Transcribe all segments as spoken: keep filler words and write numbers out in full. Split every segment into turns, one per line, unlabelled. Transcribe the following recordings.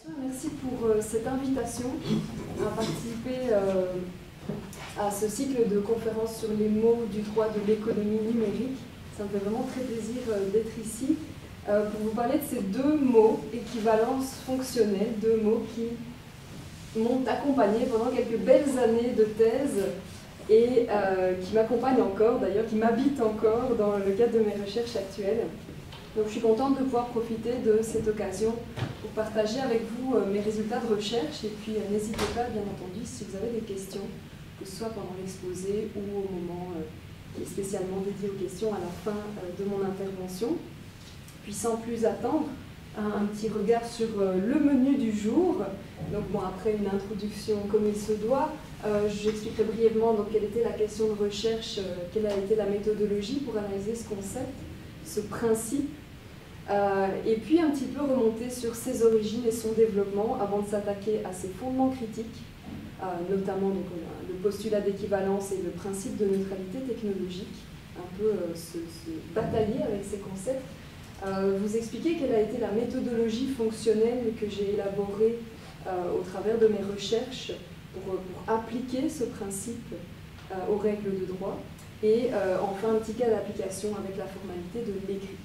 Merci pour euh, cette invitation à participer euh, à ce cycle de conférences sur les mots du droit de l'économie numérique. Ça me fait vraiment très plaisir euh, d'être ici euh, pour vous parler de ces deux mots, équivalence fonctionnelle, deux mots qui m'ont accompagné pendant quelques belles années de thèse et euh, qui m'accompagnent encore, d'ailleurs, qui m'habitent encore dans le cadre de mes recherches actuelles. Donc je suis contente de pouvoir profiter de cette occasion pour partager avec vous euh, mes résultats de recherche et puis euh, n'hésitez pas, bien entendu, si vous avez des questions, que ce soit pendant l'exposé ou au moment euh, qui est spécialement dédié aux questions à la fin euh, de mon intervention. Puis sans plus attendre, un, un petit regard sur euh, le menu du jour. Donc bon, après une introduction comme il se doit, euh, j'expliquerai brièvement donc, quelle était la question de recherche, euh, quelle a été la méthodologie pour analyser ce concept, ce principe. Euh, et puis un petit peu remonter sur ses origines et son développement avant de s'attaquer à ses fondements critiques, euh, notamment donc, le postulat d'équivalence et le principe de neutralité technologique, un peu euh, se, se batailler avec ces concepts, euh, vous expliquer quelle a été la méthodologie fonctionnelle que j'ai élaborée euh, au travers de mes recherches pour, pour appliquer ce principe euh, aux règles de droit, et euh, enfin un petit cas d'application avec la formalité de l'écrit.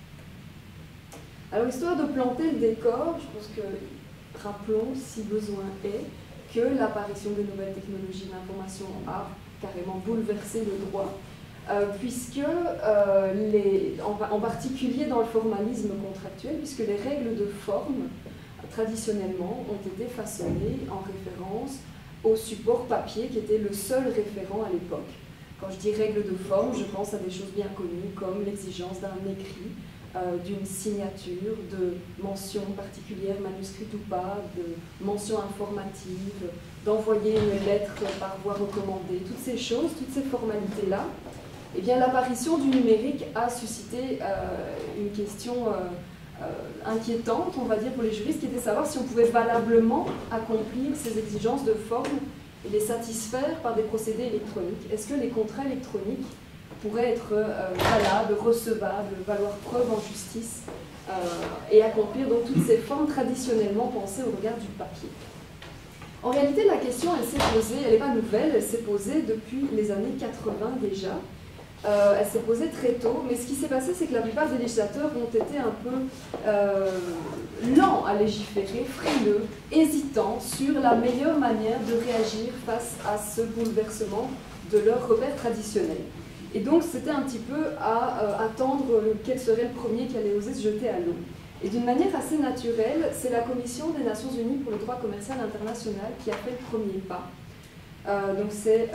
Alors, histoire de planter le décor, je pense que, rappelons, si besoin est, que l'apparition des nouvelles technologies de l'information a carrément bouleversé le droit, euh, puisque, euh, les, en, en particulier dans le formalisme contractuel, puisque les règles de forme, traditionnellement, ont été façonnées en référence au support papier, qui était le seul référent à l'époque. Quand je dis règles de forme, je pense à des choses bien connues, comme l'exigence d'un écrit, Euh, d'une signature, de mention particulière, manuscrite ou pas, de mention informative, d'envoyer une lettre par voie recommandée, toutes ces choses, toutes ces formalités-là, eh bien l'apparition du numérique a suscité euh, une question euh, euh, inquiétante, on va dire, pour les juristes, qui était de savoir si on pouvait valablement accomplir ces exigences de forme et les satisfaire par des procédés électroniques. Est-ce que les contrats électroniques pourrait être euh, valable, recevable, valoir preuve en justice euh, et accomplir donc toutes ces formes traditionnellement pensées au regard du papier. En réalité, la question, elle s'est posée, elle n'est pas nouvelle, elle s'est posée depuis les années quatre-vingt déjà. Euh, elle s'est posée très tôt, mais ce qui s'est passé, c'est que la plupart des législateurs ont été un peu euh, lents à légiférer, frileux, hésitants sur la meilleure manière de réagir face à ce bouleversement de leurs repères traditionnels. Et donc, c'était un petit peu à euh, attendre quel serait le premier qui allait oser se jeter à l'eau. Et d'une manière assez naturelle, c'est la Commission des Nations Unies pour le droit commercial international qui a fait le premier pas. Euh, donc, c'est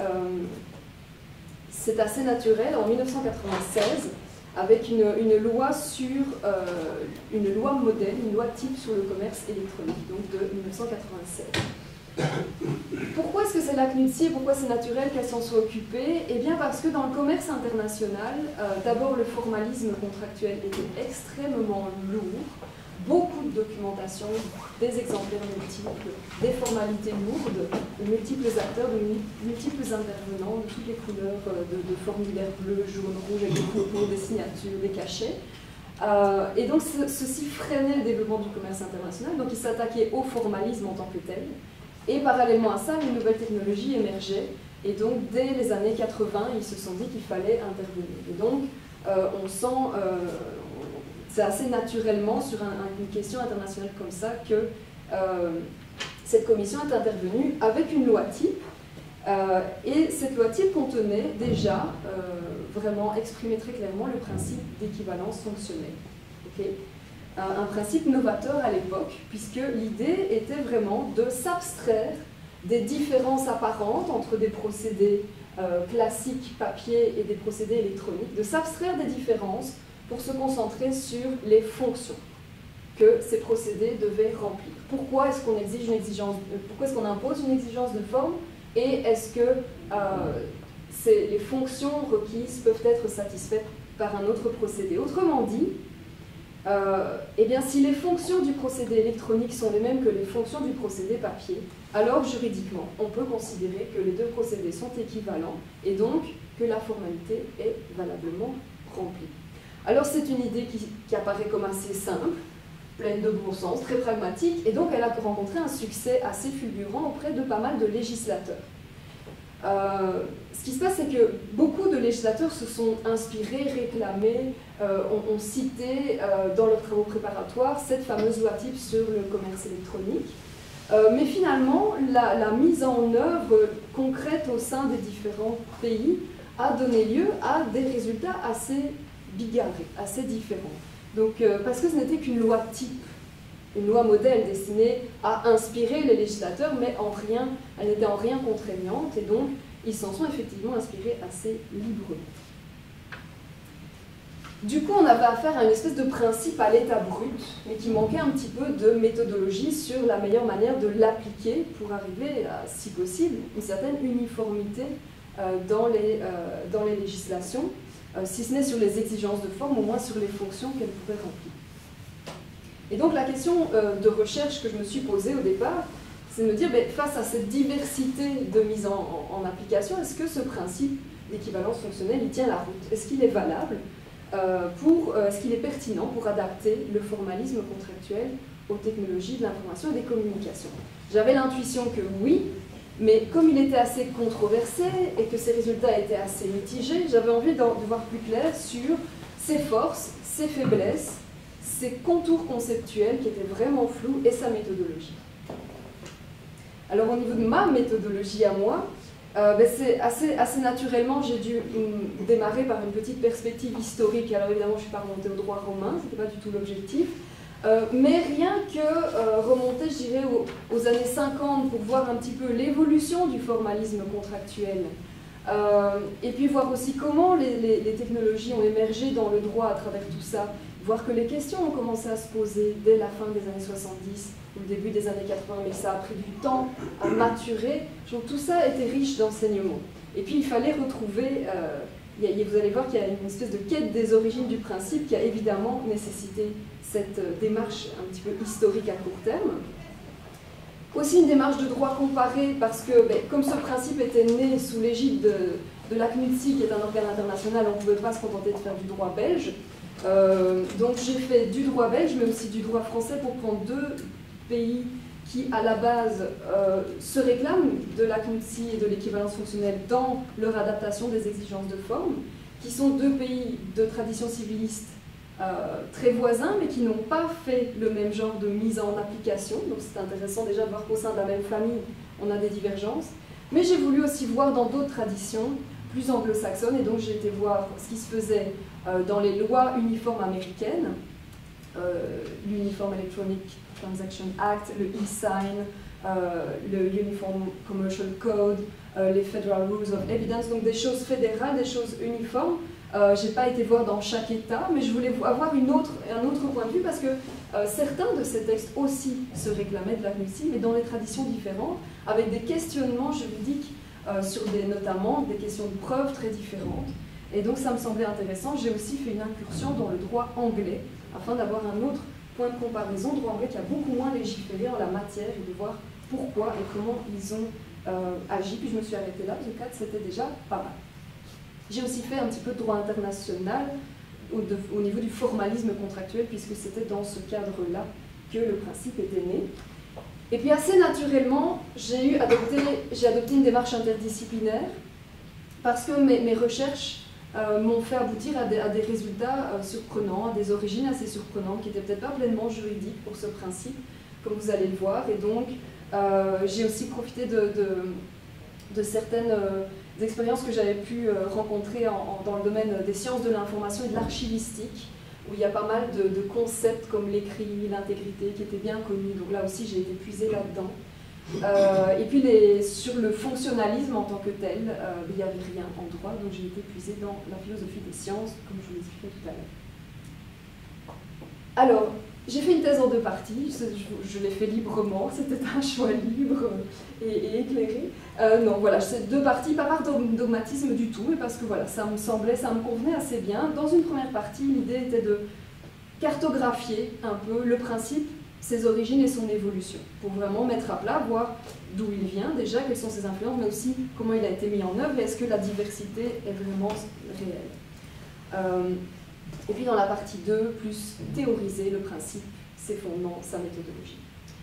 euh, assez naturel. En mille neuf cent quatre-vingt-seize, avec une, une loi sur euh, une loi modèle, une loi type sur le commerce électronique, donc de mille neuf cent quatre-vingt-seize. Pourquoi est-ce que c'est la C N U T S I et pourquoi c'est naturel qu'elle s'en soit occupée? Eh bien parce que dans le commerce international, euh, d'abord le formalisme contractuel était extrêmement lourd, beaucoup de documentation, des exemplaires multiples, des formalités lourdes, de multiples acteurs, de multiples intervenants, de toutes les couleurs de, de formulaires bleus, jaunes, rouges, avec des contours, des signatures, des cachets. Euh, et donc ce, ceci freinait le développement du commerce international, donc il s'attaquait au formalisme en tant que tel. Et parallèlement à ça, les nouvelles technologies émergeaient, et donc dès les années quatre-vingt, ils se sont dit qu'il fallait intervenir. Et donc, euh, on sent, euh, c'est assez naturellement sur un, une question internationale comme ça que euh, cette commission est intervenue avec une loi type, euh, et cette loi type contenait déjà, euh, vraiment exprimé très clairement, le principe d'équivalence fonctionnelle. Okay ? Un principe novateur à l'époque, puisque l'idée était vraiment de s'abstraire des différences apparentes entre des procédés euh, classiques papier et des procédés électroniques, de s'abstraire des différences pour se concentrer sur les fonctions que ces procédés devaient remplir. Pourquoi est-ce qu'on exige une exigence, pourquoi est-ce qu'on impose une exigence de forme, et est-ce que euh, les fonctions requises peuvent être satisfaites par un autre procédé. Autrement dit, Euh, eh bien, si les fonctions du procédé électronique sont les mêmes que les fonctions du procédé papier, alors juridiquement, on peut considérer que les deux procédés sont équivalents et donc que la formalité est valablement remplie. Alors c'est une idée qui, qui apparaît comme assez simple. pleine de bon sens, très pragmatique, et donc elle a rencontré un succès assez fulgurant auprès de pas mal de législateurs. Euh, ce qui se passe, c'est que beaucoup de législateurs se sont inspirés, réclamés, euh, ont, ont cité euh, dans leurs travaux préparatoires cette fameuse loi type sur le commerce électronique. Euh, mais finalement, la, la mise en œuvre concrète au sein des différents pays a donné lieu à des résultats assez bigarrés, assez différents. Donc, euh, parce que ce n'était qu'une loi type, une loi modèle destinée à inspirer les législateurs, mais en rien, elle n'était en rien contraignante, et donc ils s'en sont effectivement inspirés assez librement. Du coup, on avait affaire à une espèce de principe à l'état brut, mais qui manquait un petit peu de méthodologie sur la meilleure manière de l'appliquer pour arriver à, si possible, une certaine uniformité euh, dans, les, euh, dans les législations, euh, si ce n'est sur les exigences de forme, au moins sur les fonctions qu'elles pouvaient remplir. Et donc la question euh, de recherche que je me suis posée au départ, c'est de me dire, ben, face à cette diversité de mise en, en, en application, est-ce que ce principe d'équivalence fonctionnelle, il tient la route? Est-ce qu'il est valable? Euh, pour, euh, est-ce qu'il est pertinent pour adapter le formalisme contractuel aux technologies de l'information et des communications? J'avais l'intuition que oui, mais comme il était assez controversé et que ses résultats étaient assez mitigés, j'avais envie de, de voir plus clair sur ses forces, ses faiblesses, ses contours conceptuels qui étaient vraiment flous et sa méthodologie. Alors au niveau de ma méthodologie à moi, Euh, ben c'est assez, assez naturellement, j'ai dû um, démarrer par une petite perspective historique. Alors évidemment, je ne suis pas remontée au droit romain, ce n'était pas du tout l'objectif. Euh, mais rien que euh, remonter, je dirais, aux, aux années cinquante pour voir un petit peu l'évolution du formalisme contractuel. Euh, et puis voir aussi comment les, les, les technologies ont émergé dans le droit à travers tout ça. Voir que les questions ont commencé à se poser dès la fin des années soixante-dix, au début des années quatre-vingts, mais ça a pris du temps à maturer. Donc, tout ça était riche d'enseignements. Et puis il fallait retrouver, euh, y a, vous allez voir qu'il y a une espèce de quête des origines du principe qui a évidemment nécessité cette euh, démarche un petit peu historique à court terme. Aussi une démarche de droit comparé, parce que ben, comme ce principe était né sous l'égide de, de l'A C N U T S I, qui est un organe international, on ne pouvait pas se contenter de faire du droit belge. Euh, donc j'ai fait du droit belge, mais aussi du droit français pour prendre deux pays qui, à la base, euh, se réclament de l'A C N U T S I et de l'équivalence fonctionnelle dans leur adaptation des exigences de forme, qui sont deux pays de tradition civiliste euh, très voisins, mais qui n'ont pas fait le même genre de mise en application. Donc c'est intéressant déjà de voir qu'au sein de la même famille, on a des divergences. Mais j'ai voulu aussi voir dans d'autres traditions plus anglo-saxonnes, et donc j'ai été voir ce qui se faisait euh, dans les lois uniformes américaines, euh, l'Uniform Electronic Transaction Act, le e-sign, euh, le Uniform Commercial Code, euh, les Federal Rules of Evidence, donc des choses fédérales, des choses uniformes. Euh, je n'ai pas été voir dans chaque État, mais je voulais avoir une autre, un autre point de vue parce que euh, certains de ces textes aussi se réclamaient de l'A C N U T S I, mais dans des traditions différentes, avec des questionnements juridiques euh, sur des, notamment des questions de preuve très différentes. Et donc ça me semblait intéressant. J'ai aussi fait une incursion dans le droit anglais, afin d'avoir un autre point de comparaison, droit anglais qui a beaucoup moins légiféré en la matière, et de voir pourquoi et comment ils ont euh, agi. Puis je me suis arrêtée là, parce que quatre, c'était déjà pas mal. J'ai aussi fait un petit peu de droit international au, de, au niveau du formalisme contractuel, puisque c'était dans ce cadre-là que le principe était né. Et puis assez naturellement, j'ai adopté, j'ai adopté une démarche interdisciplinaire, parce que mes, mes recherches euh, m'ont fait aboutir à des, à des résultats euh, surprenants, à des origines assez surprenantes, qui n'étaient peut-être pas pleinement juridiques pour ce principe, comme vous allez le voir. Et donc, euh, j'ai aussi profité de, de, de certaines euh, expériences que j'avais pu euh, rencontrer en, en, dans le domaine des sciences de l'information et de l'archivistique, où il y a pas mal de, de concepts comme l'écrit, l'intégrité, qui étaient bien connus. Donc là aussi, j'ai été puisée là-dedans. Euh, et puis les, sur le fonctionnalisme en tant que tel, euh, il n'y avait rien en droit, donc j'ai été puisée dans la philosophie des sciences, comme je vous l'expliquais tout à l'heure. Alors, j'ai fait une thèse en deux parties, je, je, je l'ai fait librement, c'était un choix libre et, et éclairé. Euh, non, voilà, c'est deux parties, pas par dogmatisme du tout, mais parce que voilà, ça me semblait, ça me convenait assez bien. Dans une première partie, l'idée était de cartographier un peu le principe, ses origines et son évolution, pour vraiment mettre à plat, voir d'où il vient déjà, quelles sont ses influences, mais aussi comment il a été mis en œuvre et est-ce que la diversité est vraiment réelle. Euh, et puis dans la partie deux, plus théoriser le principe, ses fondements, sa méthodologie.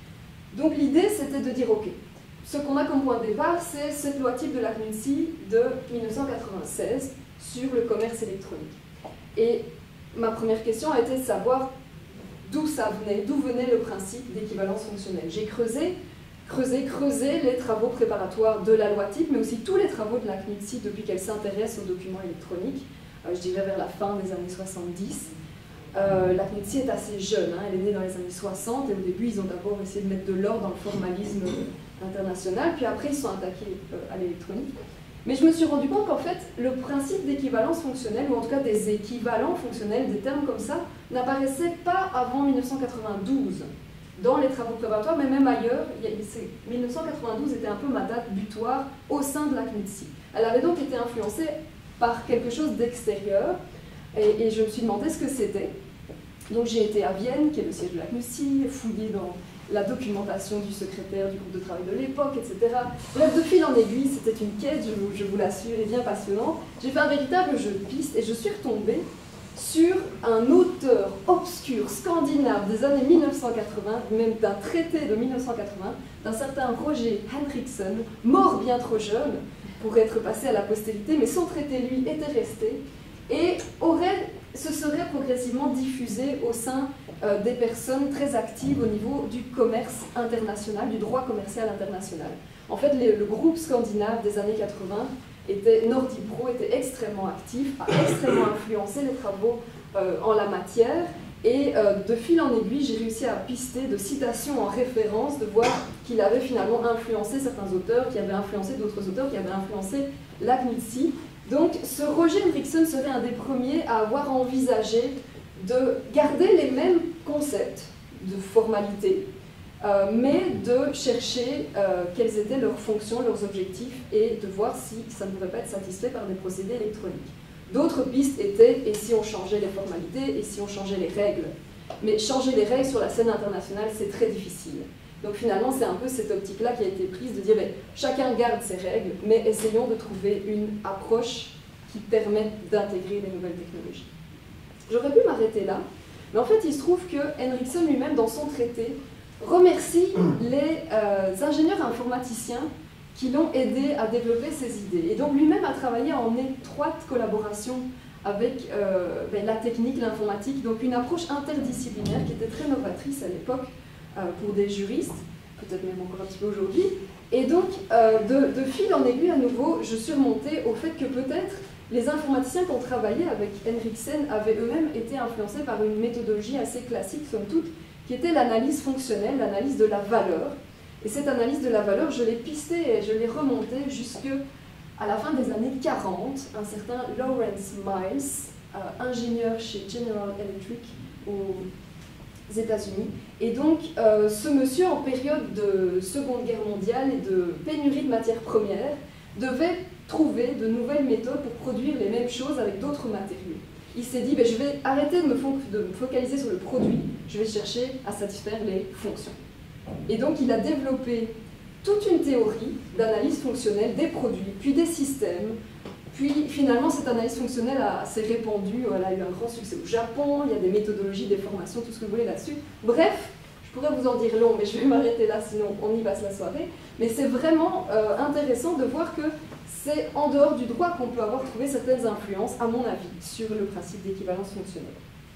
Donc l'idée, c'était de dire, ok, ce qu'on a comme point de départ, c'est cette loi type de la C N U T C I de mille neuf cent quatre-vingt-seize sur le commerce électronique. Et ma première question a été de savoir d'où ça venait, d'où venait le principe d'équivalence fonctionnelle. J'ai creusé, creusé, creusé les travaux préparatoires de la loi type, mais aussi tous les travaux de la C N U T C I depuis qu'elle s'intéresse aux documents électroniques, euh, je dirais vers la fin des années soixante-dix. Euh, la C N U T C I est assez jeune, hein, elle est née dans les années soixante, et au début ils ont d'abord essayé de mettre de l'ordre dans le formalisme international, puis après ils sont attaqués euh, à l'électronique. Mais je me suis rendu compte qu'en fait, le principe d'équivalence fonctionnelle, ou en tout cas des équivalents fonctionnels, des termes comme ça, n'apparaissait pas avant mille neuf cent quatre-vingt-douze dans les travaux préparatoires, mais même ailleurs. mille neuf cent quatre-vingt-douze était un peu ma date butoir au sein de la C N U T C I. Elle avait donc été influencée par quelque chose d'extérieur, et, et je me suis demandé ce que c'était. Donc j'ai été à Vienne, qui est le siège de la C N U T C I, fouillé dans la documentation du secrétaire du groupe de travail de l'époque, et cetera. Bref, de fil en aiguille, c'était une quête, je vous, je vous l'assure, et bien passionnante. J'ai fait un véritable jeu de piste et je suis retombée sur un auteur obscur scandinave des années mille neuf cent quatre-vingts, même d'un traité de mille neuf cent quatre-vingts, d'un certain Roger Henriksen, mort bien trop jeune pour être passé à la postérité, mais son traité, lui, était resté et aurait, se serait progressivement diffusé au sein euh, des personnes très actives au niveau du commerce international, du droit commercial international. En fait, les, le groupe scandinave des années quatre-vingts, était, Nordipro, était extrêmement actif, a extrêmement influencé les travaux euh, en la matière, et euh, de fil en aiguille, j'ai réussi à pister de citations en référence, de voir qu'il avait finalement influencé certains auteurs, qui avait influencé d'autres auteurs, qui avait influencé la C N U T C I. Donc, ce Roger Henriksen serait un des premiers à avoir envisagé de garder les mêmes concepts de formalité, euh, mais de chercher euh, quelles étaient leurs fonctions, leurs objectifs, et de voir si ça ne pouvait pas être satisfait par des procédés électroniques. D'autres pistes étaient, et si on changeait les formalités, et si on changeait les règles. Mais changer les règles sur la scène internationale, c'est très difficile. Donc finalement, c'est un peu cette optique-là qui a été prise de dire ben, chacun garde ses règles, mais essayons de trouver une approche qui permette d'intégrer les nouvelles technologies. J'aurais pu m'arrêter là, mais en fait, il se trouve que Henriksen lui-même, dans son traité, remercie les euh, ingénieurs informaticiens qui l'ont aidé à développer ses idées. Et donc lui-même a travaillé en étroite collaboration avec euh, ben, la technique, l'informatique, donc une approche interdisciplinaire qui était très novatrice à l'époque, pour des juristes, peut-être même encore un petit peu aujourd'hui. Et donc, euh, de, de fil en aiguille à nouveau, je suis remontée au fait que peut-être les informaticiens qui ont travaillé avec Henriksen avaient eux-mêmes été influencés par une méthodologie assez classique, somme toute, qui était l'analyse fonctionnelle, l'analyse de la valeur. Et cette analyse de la valeur, je l'ai pistée et je l'ai remontée jusqu'à la fin des années quarante. Un certain Lawrence Miles, euh, ingénieur chez General Electric, au États-Unis. Et donc, euh, ce monsieur, en période de Seconde Guerre mondiale et de pénurie de matières premières, devait trouver de nouvelles méthodes pour produire les mêmes choses avec d'autres matériaux. Il s'est dit, ben, je vais arrêter de me, de me focaliser sur le produit, je vais chercher à satisfaire les fonctions. Et donc, il a développé toute une théorie d'analyse fonctionnelle des produits, puis des systèmes. Puis finalement, cette analyse fonctionnelle s'est répandue, elle a eu un grand succès au Japon, il y a des méthodologies, des formations, tout ce que vous voulez là-dessus. Bref, je pourrais vous en dire long, mais je vais m'arrêter là, sinon on y passe la soirée. Mais c'est vraiment euh, intéressant de voir que c'est en dehors du droit qu'on peut avoir trouvé certaines influences, à mon avis, sur le principe d'équivalence fonctionnelle.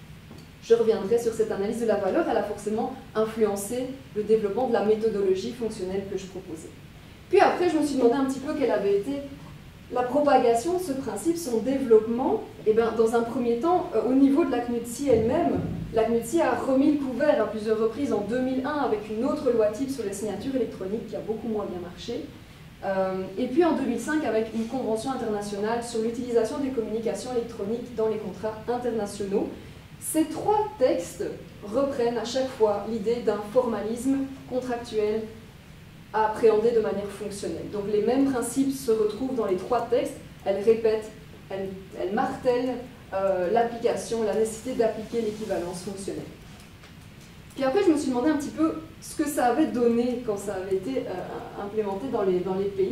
Je reviendrai sur cette analyse de la valeur, elle a forcément influencé le développement de la méthodologie fonctionnelle que je proposais. Puis après, je me suis demandé un petit peu quelle avait été la propagation de ce principe, son développement. Et bien, dans un premier temps, euh, au niveau de la C N U T C I elle-même, la C N U T C I a remis le couvert à plusieurs reprises en deux mille un avec une autre loi type sur les signatures électroniques qui a beaucoup moins bien marché. Euh, et puis en deux mille cinq avec une convention internationale sur l'utilisation des communications électroniques dans les contrats internationaux. Ces trois textes reprennent à chaque fois l'idée d'un formalisme contractuel à appréhender de manière fonctionnelle. Donc les mêmes principes se retrouvent dans les trois textes, elles répètent, elles, elles martèlent euh, l'application, la nécessité d'appliquer l'équivalence fonctionnelle. Puis après, je me suis demandé un petit peu ce que ça avait donné quand ça avait été euh, implémenté dans les, dans les pays.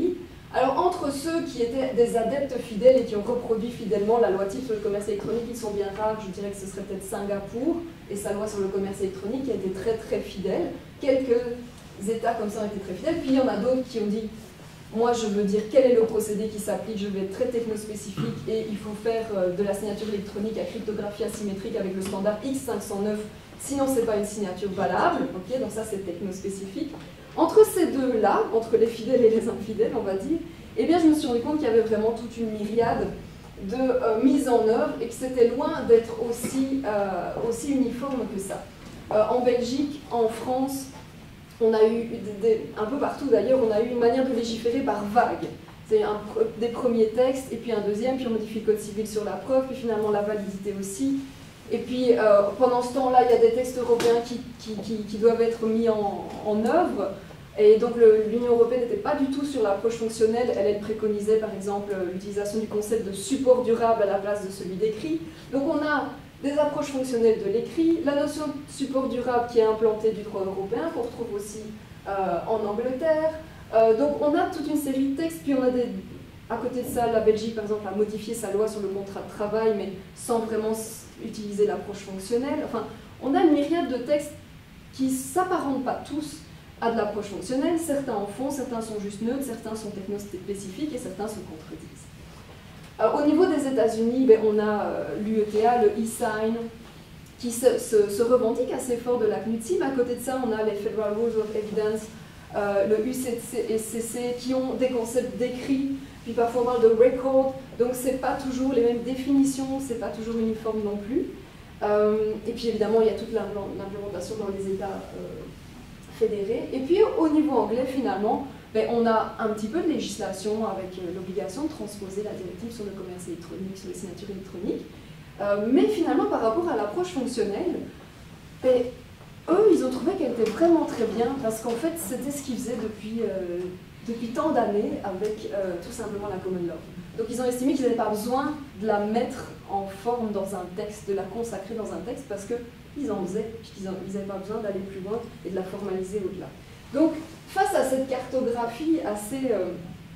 Alors, entre ceux qui étaient des adeptes fidèles et qui ont reproduit fidèlement la loi type sur le commerce électronique, ils sont bien rares, je dirais que ce serait peut-être Singapour et sa loi sur le commerce électronique qui a été très très fidèle. Quelques États comme ça ont été très fidèles, puis il y en a d'autres qui ont dit moi je veux dire quel est le procédé qui s'applique, je vais être très technospécifique et il faut faire de la signature électronique à cryptographie asymétrique avec le standard X cinq cent neuf, sinon c'est pas une signature valable, ok, donc ça c'est technospécifique. Entre ces deux-là, entre les fidèles et les infidèles, on va dire, eh bien, je me suis rendu compte qu'il y avait vraiment toute une myriade de euh, mises en œuvre et que c'était loin d'être aussi, euh, aussi uniforme que ça. Euh, en Belgique, en France, on a eu, des, des, un peu partout d'ailleurs, on a eu une manière de légiférer par vague. C'est un, des premiers textes, et puis un deuxième, puis on modifie le code civil sur la preuve, puis finalement la validité aussi. Et puis, euh, pendant ce temps-là, il y a des textes européens qui, qui, qui, qui doivent être mis en, en œuvre. Et donc, l'Union européenne n'était pas du tout sur l'approche fonctionnelle. Elle, elle préconisait, par exemple, l'utilisation du concept de support durable à la place de celui d'écrit. Donc, on a des approches fonctionnelles de l'écrit, la notion de support durable qui est implantée du droit européen, qu'on retrouve aussi euh, en Angleterre. Euh, donc, on a toute une série de textes, puis on a des... À côté de ça, la Belgique, par exemple, a modifié sa loi sur le contrat de travail, mais sans vraiment utiliser l'approche fonctionnelle. Enfin, on a une myriade de textes qui ne s'apparentent pas tous à de l'approche fonctionnelle. Certains en font, certains sont juste neutres, certains sont technospécifiques et certains se contredisent. Alors, au niveau des États-Unis, ben, on a euh, l'U E T A, le e-sign, qui se, se, se revendique assez fort de la C N U T S I, mais à côté de ça, on a les Federal Rules of Evidence, euh, le U C C C, qui ont des concepts d'écrit. Puis parfois on parle de record, donc c'est pas toujours les mêmes définitions, c'est pas toujours uniforme non plus. Euh, et puis évidemment il y a toute l'implémentation dans les États euh, fédérés. Et puis au niveau anglais finalement, ben, on a un petit peu de législation avec euh, l'obligation de transposer la directive sur le commerce électronique, sur les signatures électroniques. Euh, mais finalement par rapport à l'approche fonctionnelle, ben, eux ils ont trouvé qu'elle était vraiment très bien parce qu'en fait c'était ce qu'ils faisaient depuis... Euh, depuis tant d'années avec euh, tout simplement la common law. Donc ils ont estimé qu'ils n'avaient pas besoin de la mettre en forme dans un texte, de la consacrer dans un texte, parce qu'ils en faisaient, puis qu'ils n'avaient pas besoin d'aller plus loin et de la formaliser au-delà. Donc face à cette cartographie assez, euh,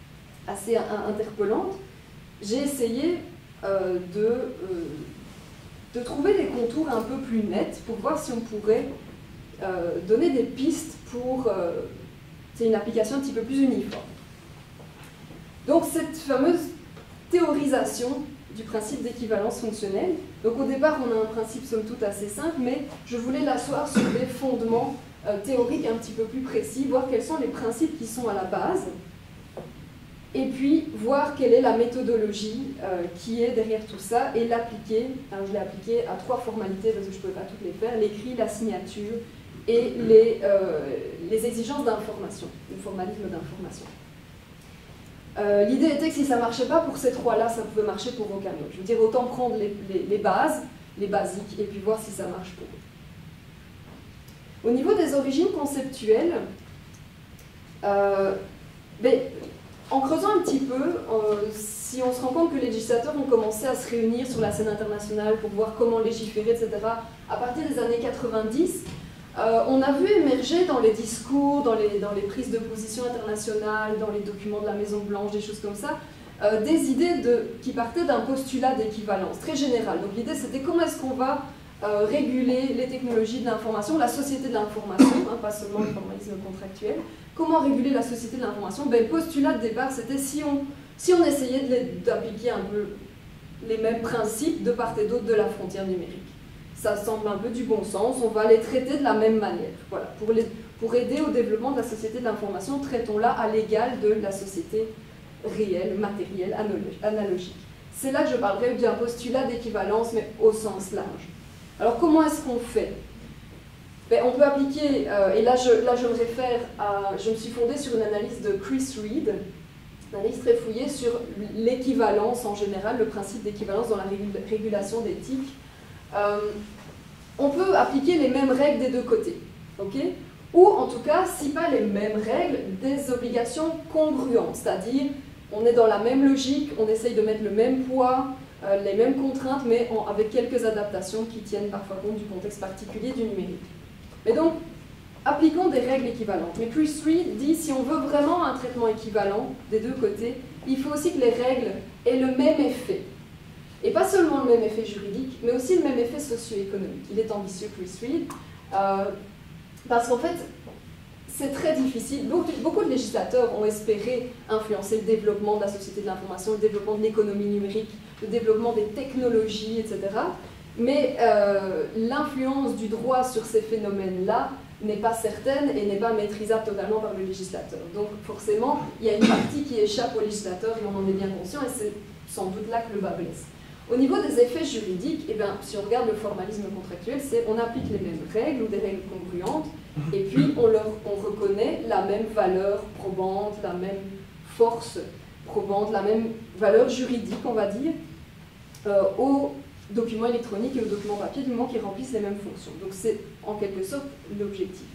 assez interpellante, j'ai essayé euh, de, euh, de trouver des contours un peu plus nets pour voir si on pourrait euh, donner des pistes pour... Euh, c'est une application un petit peu plus uniforme. Donc cette fameuse théorisation du principe d'équivalence fonctionnelle, donc au départ on a un principe somme toute assez simple, mais je voulais l'asseoir sur des fondements euh, théoriques un petit peu plus précis, voir quels sont les principes qui sont à la base, et puis voir quelle est la méthodologie euh, qui est derrière tout ça, et l'appliquer. Alors je l'ai appliqué à trois formalités parce que je ne pouvais pas toutes les faire, l'écrit, la signature, et les, euh, les exigences d'information, le formalisme d'information. Euh, L'idée était que si ça ne marchait pas pour ces trois-là, ça pouvait marcher pour aucun autre. Je veux dire, autant prendre les, les, les bases, les basiques, et puis voir si ça marche pour eux. Au niveau des origines conceptuelles, euh, ben, en creusant un petit peu, euh, si on se rend compte que les législateurs ont commencé à se réunir sur la scène internationale pour voir comment légiférer, et cetera, à partir des années quatre-vingt-dix, Euh, on a vu émerger dans les discours, dans les, dans les prises de position internationales, dans les documents de la Maison-Blanche, des choses comme ça, euh, des idées de, qui partaient d'un postulat d'équivalence très général. Donc l'idée c'était comment est-ce qu'on va euh, réguler les technologies de l'information, la société de l'information, hein, pas seulement le formalisme contractuel. Comment réguler la société de l'information? Ben, le postulat de départ c'était si on, si on essayait d'appliquer un peu les mêmes principes de part et d'autre de la frontière numérique. Ça semble un peu du bon sens, on va les traiter de la même manière. Voilà. Pour, les, pour aider au développement de la société de l'information, traitons-la à l'égal de la société réelle, matérielle, analogique. C'est là que je parlerai d'un postulat d'équivalence, mais au sens large. Alors comment est-ce qu'on fait? Ben, on peut appliquer, euh, et là je, là je me réfère à, je me suis fondée sur une analyse de Chris Reed, une analyse très fouillée sur l'équivalence en général, le principe d'équivalence dans la régulation d'éthique. Euh, on peut appliquer les mêmes règles des deux côtés, ok? Ou en tout cas, si pas les mêmes règles, des obligations congruentes, c'est-à-dire on est dans la même logique, on essaye de mettre le même poids, euh, les mêmes contraintes, mais en, avec quelques adaptations qui tiennent parfois compte du contexte particulier du numérique. Mais donc, appliquons des règles équivalentes. Mais Priestley dit, si on veut vraiment un traitement équivalent des deux côtés, il faut aussi que les règles aient le même effet. Et pas seulement le même effet juridique, mais aussi le même effet socio-économique. Il est ambitieux, Priestley, euh, parce qu'en fait, c'est très difficile. Beaucoup, beaucoup de législateurs ont espéré influencer le développement de la société de l'information, le développement de l'économie numérique, le développement des technologies, et cetera. Mais euh, l'influence du droit sur ces phénomènes-là n'est pas certaine et n'est pas maîtrisable totalement par le législateur. Donc forcément, il y a une partie qui échappe au législateur et on en est bien conscient et c'est sans doute là que le bas blesse. Au niveau des effets juridiques, eh bien, si on regarde le formalisme contractuel, c'est on applique les mêmes règles ou des règles congruentes et puis on, leur, on reconnaît la même valeur probante, la même force probante, la même valeur juridique, on va dire, euh, aux documents électroniques et aux documents papier du moment qu'ils remplissent les mêmes fonctions. Donc c'est en quelque sorte l'objectif.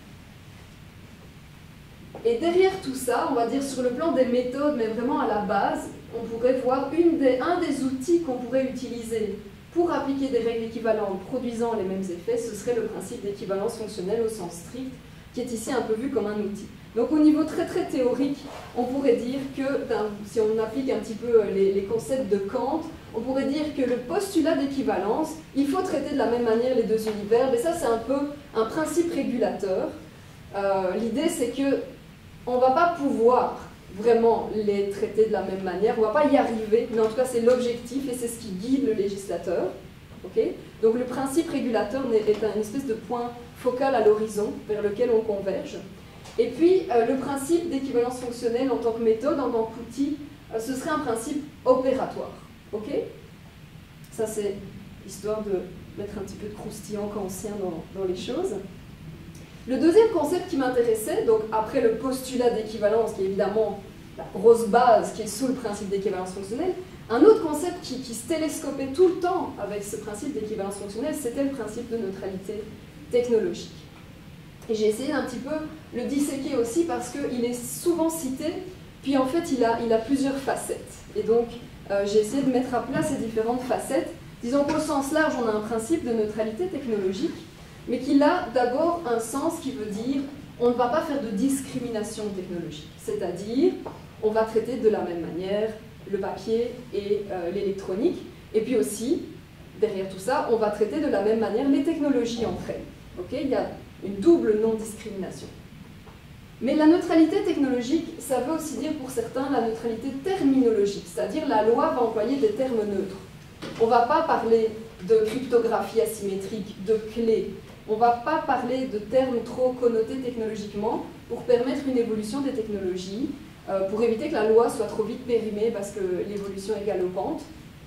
Et derrière tout ça, on va dire sur le plan des méthodes, mais vraiment à la base, on pourrait voir une des, un des outils qu'on pourrait utiliser pour appliquer des règles équivalentes produisant les mêmes effets, ce serait le principe d'équivalence fonctionnelle au sens strict, qui est ici un peu vu comme un outil. Donc au niveau très très théorique, on pourrait dire que, si on applique un petit peu les, les concepts de Kant, on pourrait dire que le postulat d'équivalence, il faut traiter de la même manière les deux univers, et ça c'est un peu un principe régulateur. Euh, L'idée c'est que on ne va pas pouvoir vraiment les traiter de la même manière, on ne va pas y arriver, mais en tout cas c'est l'objectif et c'est ce qui guide le législateur. Okay? Donc le principe régulateur est une espèce de point focal à l'horizon vers lequel on converge. Et puis euh, le principe d'équivalence fonctionnelle en tant que méthode, en tant qu'outil, euh, ce serait un principe opératoire. Okay? Ça c'est histoire de mettre un petit peu de croustillant kantien dans, dans les choses. Le deuxième concept qui m'intéressait, donc après le postulat d'équivalence, qui est évidemment la grosse base qui est sous le principe d'équivalence fonctionnelle, un autre concept qui, qui se télescopait tout le temps avec ce principe d'équivalence fonctionnelle, c'était le principe de neutralité technologique. Et j'ai essayé d'un petit peu le disséquer aussi parce qu'il est souvent cité, puis en fait il a, il a plusieurs facettes. Et donc euh, j'ai essayé de mettre à plat ces différentes facettes. Disons qu'au sens large, on a un principe de neutralité technologique, mais qu'il a d'abord un sens qui veut dire on ne va pas faire de discrimination technologique, c'est-à-dire on va traiter de la même manière le papier et euh, l'électronique, et puis aussi, derrière tout ça, on va traiter de la même manière les technologies entre elles. Okay? Il y a une double non-discrimination. Mais la neutralité technologique, ça veut aussi dire pour certains la neutralité terminologique, c'est-à-dire la loi va employer des termes neutres. On ne va pas parler de cryptographie asymétrique, de clés. On ne va pas parler de termes trop connotés technologiquement pour permettre une évolution des technologies, euh, pour éviter que la loi soit trop vite périmée parce que l'évolution est galopante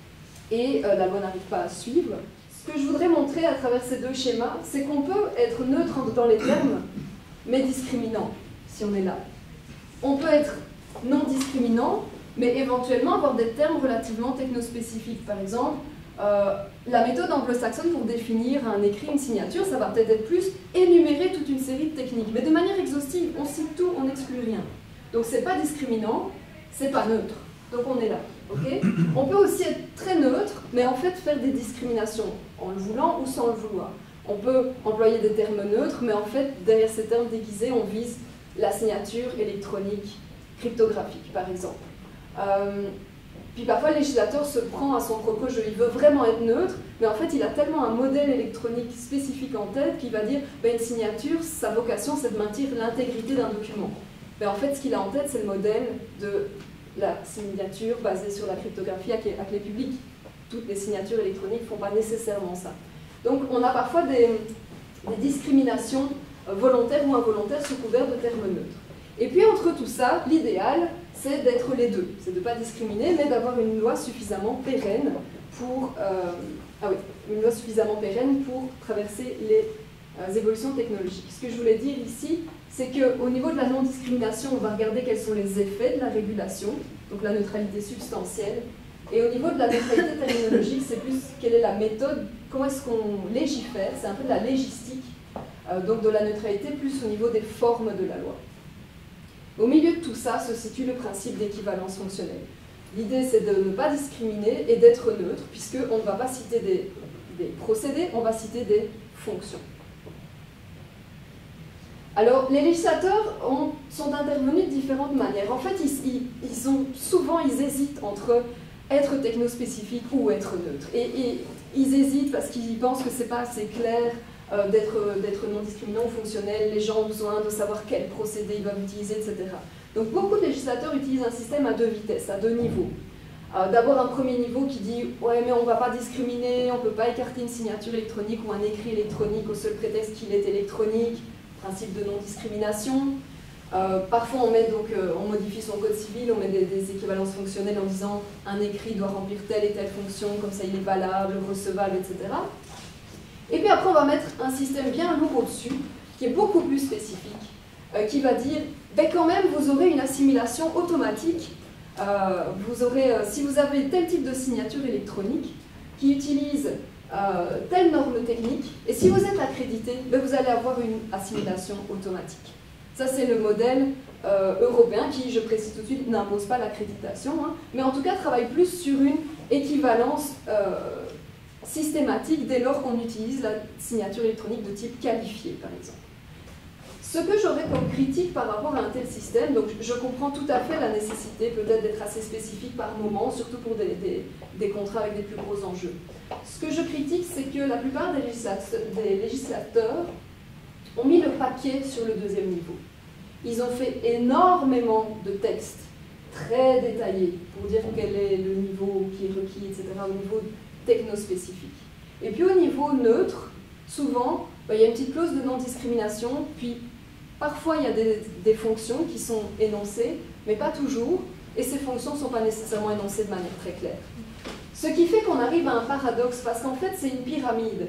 et euh, la loi n'arrive pas à suivre. Ce que je voudrais montrer à travers ces deux schémas, c'est qu'on peut être neutre dans les termes, mais discriminant, si on est là. On peut être non discriminant, mais éventuellement avoir des termes relativement technospécifiques. Par exemple, euh, la méthode anglo-saxonne pour définir un écrit, une signature, ça va peut-être être plus énumérer toute une série de techniques. Mais de manière exhaustive, on cite tout, on n'exclut rien. Donc c'est pas discriminant, c'est pas neutre. Donc on est là. Okay? On peut aussi être très neutre, mais en fait faire des discriminations en le voulant ou sans le vouloir. On peut employer des termes neutres, mais en fait, derrière ces termes déguisés, on vise la signature électronique cryptographique, par exemple. Euh, puis parfois, le législateur se prend à son propre jeu. Il veut vraiment être neutre, mais en fait, il a tellement un modèle électronique spécifique en tête qu'il va dire ben, une signature, sa vocation, c'est de maintenir l'intégrité d'un document. Mais en fait, ce qu'il a en tête, c'est le modèle de la signature basée sur la cryptographie à clé publique. Toutes les signatures électroniques ne font pas nécessairement ça. Donc, on a parfois des, des discriminations volontaires ou involontaires sous couvert de termes neutres. Et puis, entre tout ça, l'idéal, c'est d'être les deux. C'est de ne pas discriminer, mais d'avoir une loi suffisamment pérenne pour, euh, ah oui, une loi suffisamment pérenne pour traverser les euh, évolutions technologiques. Ce que je voulais dire ici, c'est qu'au niveau de la non-discrimination, on va regarder quels sont les effets de la régulation, donc la neutralité substantielle. Et au niveau de la neutralité terminologique, c'est plus quelle est la méthode, comment est-ce qu'on légifère, c'est un peu de la légistique, euh, donc de la neutralité plus au niveau des formes de la loi. Au milieu de tout ça se situe le principe d'équivalence fonctionnelle. L'idée, c'est de ne pas discriminer et d'être neutre, puisqu'on ne va pas citer des, des procédés, on va citer des fonctions. Alors, les législateurs ont, sont intervenus de différentes manières. En fait, ils, ils, ils ont, souvent, ils hésitent entre être technospécifique ou être neutre. Et, et ils hésitent parce qu'ils pensent que c'est pas assez clair euh, d'être non discriminant ou fonctionnel. Les gens ont besoin de savoir quel procédé ils doivent utiliser, et cetera. Donc, beaucoup de législateurs utilisent un système à deux vitesses, à deux niveaux. Euh, D'abord, un premier niveau qui dit « Ouais, mais on ne va pas discriminer, on ne peut pas écarter une signature électronique ou un écrit électronique au seul prétexte qu'il est électronique. » Principe de non-discrimination. Euh, parfois, on, met donc, euh, on modifie son code civil, on met des, des équivalences fonctionnelles en disant un écrit doit remplir telle et telle fonction, comme ça il est valable, recevable, et cetera. Et puis après, on va mettre un système bien lourd au-dessus, qui est beaucoup plus spécifique, euh, qui va dire ben, quand même, vous aurez une assimilation automatique. Euh, vous aurez, euh, si vous avez tel type de signature électronique qui utilise Euh, telle norme technique, et si vous êtes accrédité, ben vous allez avoir une assimilation automatique. Ça, c'est le modèle euh, européen qui, je précise tout de suite, n'impose pas l'accréditation, hein, mais en tout cas travaille plus sur une équivalence euh, systématique dès lors qu'on utilise la signature électronique de type qualifié, par exemple. Ce que j'aurais comme critique par rapport à un tel système, donc je comprends tout à fait la nécessité peut-être d'être assez spécifique par moment, surtout pour des, des, des contrats avec des plus gros enjeux. Ce que je critique, c'est que la plupart des législateurs, des législateurs ont mis le paquet sur le deuxième niveau. Ils ont fait énormément de textes très détaillés pour dire quel est le niveau qui est requis, et cetera, au niveau technospécifique. Et puis au niveau neutre, souvent, ben, il y a une petite clause de non-discrimination, puis parfois il y a des, des fonctions qui sont énoncées, mais pas toujours, et ces fonctions ne sont pas nécessairement énoncées de manière très claire. Ce qui fait qu'on arrive à un paradoxe, parce qu'en fait c'est une pyramide.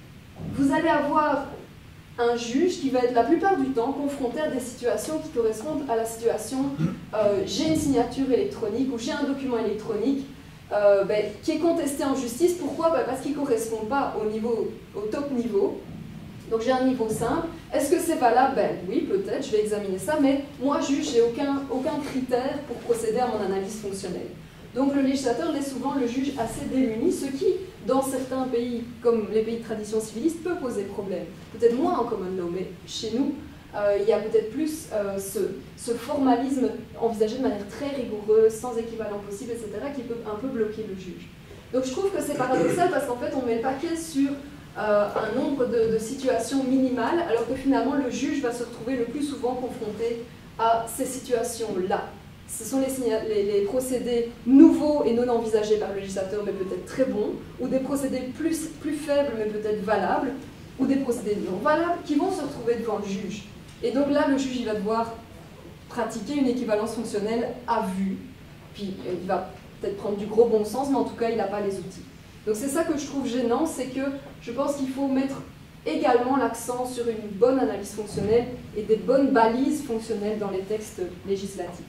Vous allez avoir un juge qui va être la plupart du temps confronté à des situations qui correspondent à la situation euh, j'ai une signature électronique ou j'ai un document électronique euh, ben, qui est contesté en justice. Pourquoi? Ben, parce qu'il ne correspond pas au, niveau, au top niveau. Donc j'ai un niveau simple. Est-ce que c'est valable? Ben, oui, peut-être, je vais examiner ça, mais moi, juge, je n'ai aucun, aucun critère pour procéder à mon analyse fonctionnelle. Donc le législateur laisse souvent le juge assez démuni, ce qui, dans certains pays, comme les pays de tradition civiliste, peut poser problème. Peut-être moins en common law, mais chez nous, euh, il y a peut-être plus euh, ce, ce formalisme envisagé de manière très rigoureuse, sans équivalent possible, et cetera, qui peut un peu bloquer le juge. Donc je trouve que c'est paradoxal parce qu'en fait, on met le paquet sur euh, un nombre de, de situations minimales, alors que finalement, le juge va se retrouver le plus souvent confronté à ces situations-là. Ce sont les, les, les procédés nouveaux et non envisagés par le législateur, mais peut-être très bons, ou des procédés plus, plus faibles, mais peut-être valables, ou des procédés non valables, qui vont se retrouver devant le juge. Et donc là, le juge il va devoir pratiquer une équivalence fonctionnelle à vue, puis il va peut-être prendre du gros bon sens, mais en tout cas, il n'a pas les outils. Donc c'est ça que je trouve gênant, c'est que je pense qu'il faut mettre également l'accent sur une bonne analyse fonctionnelle et des bonnes balises fonctionnelles dans les textes législatifs.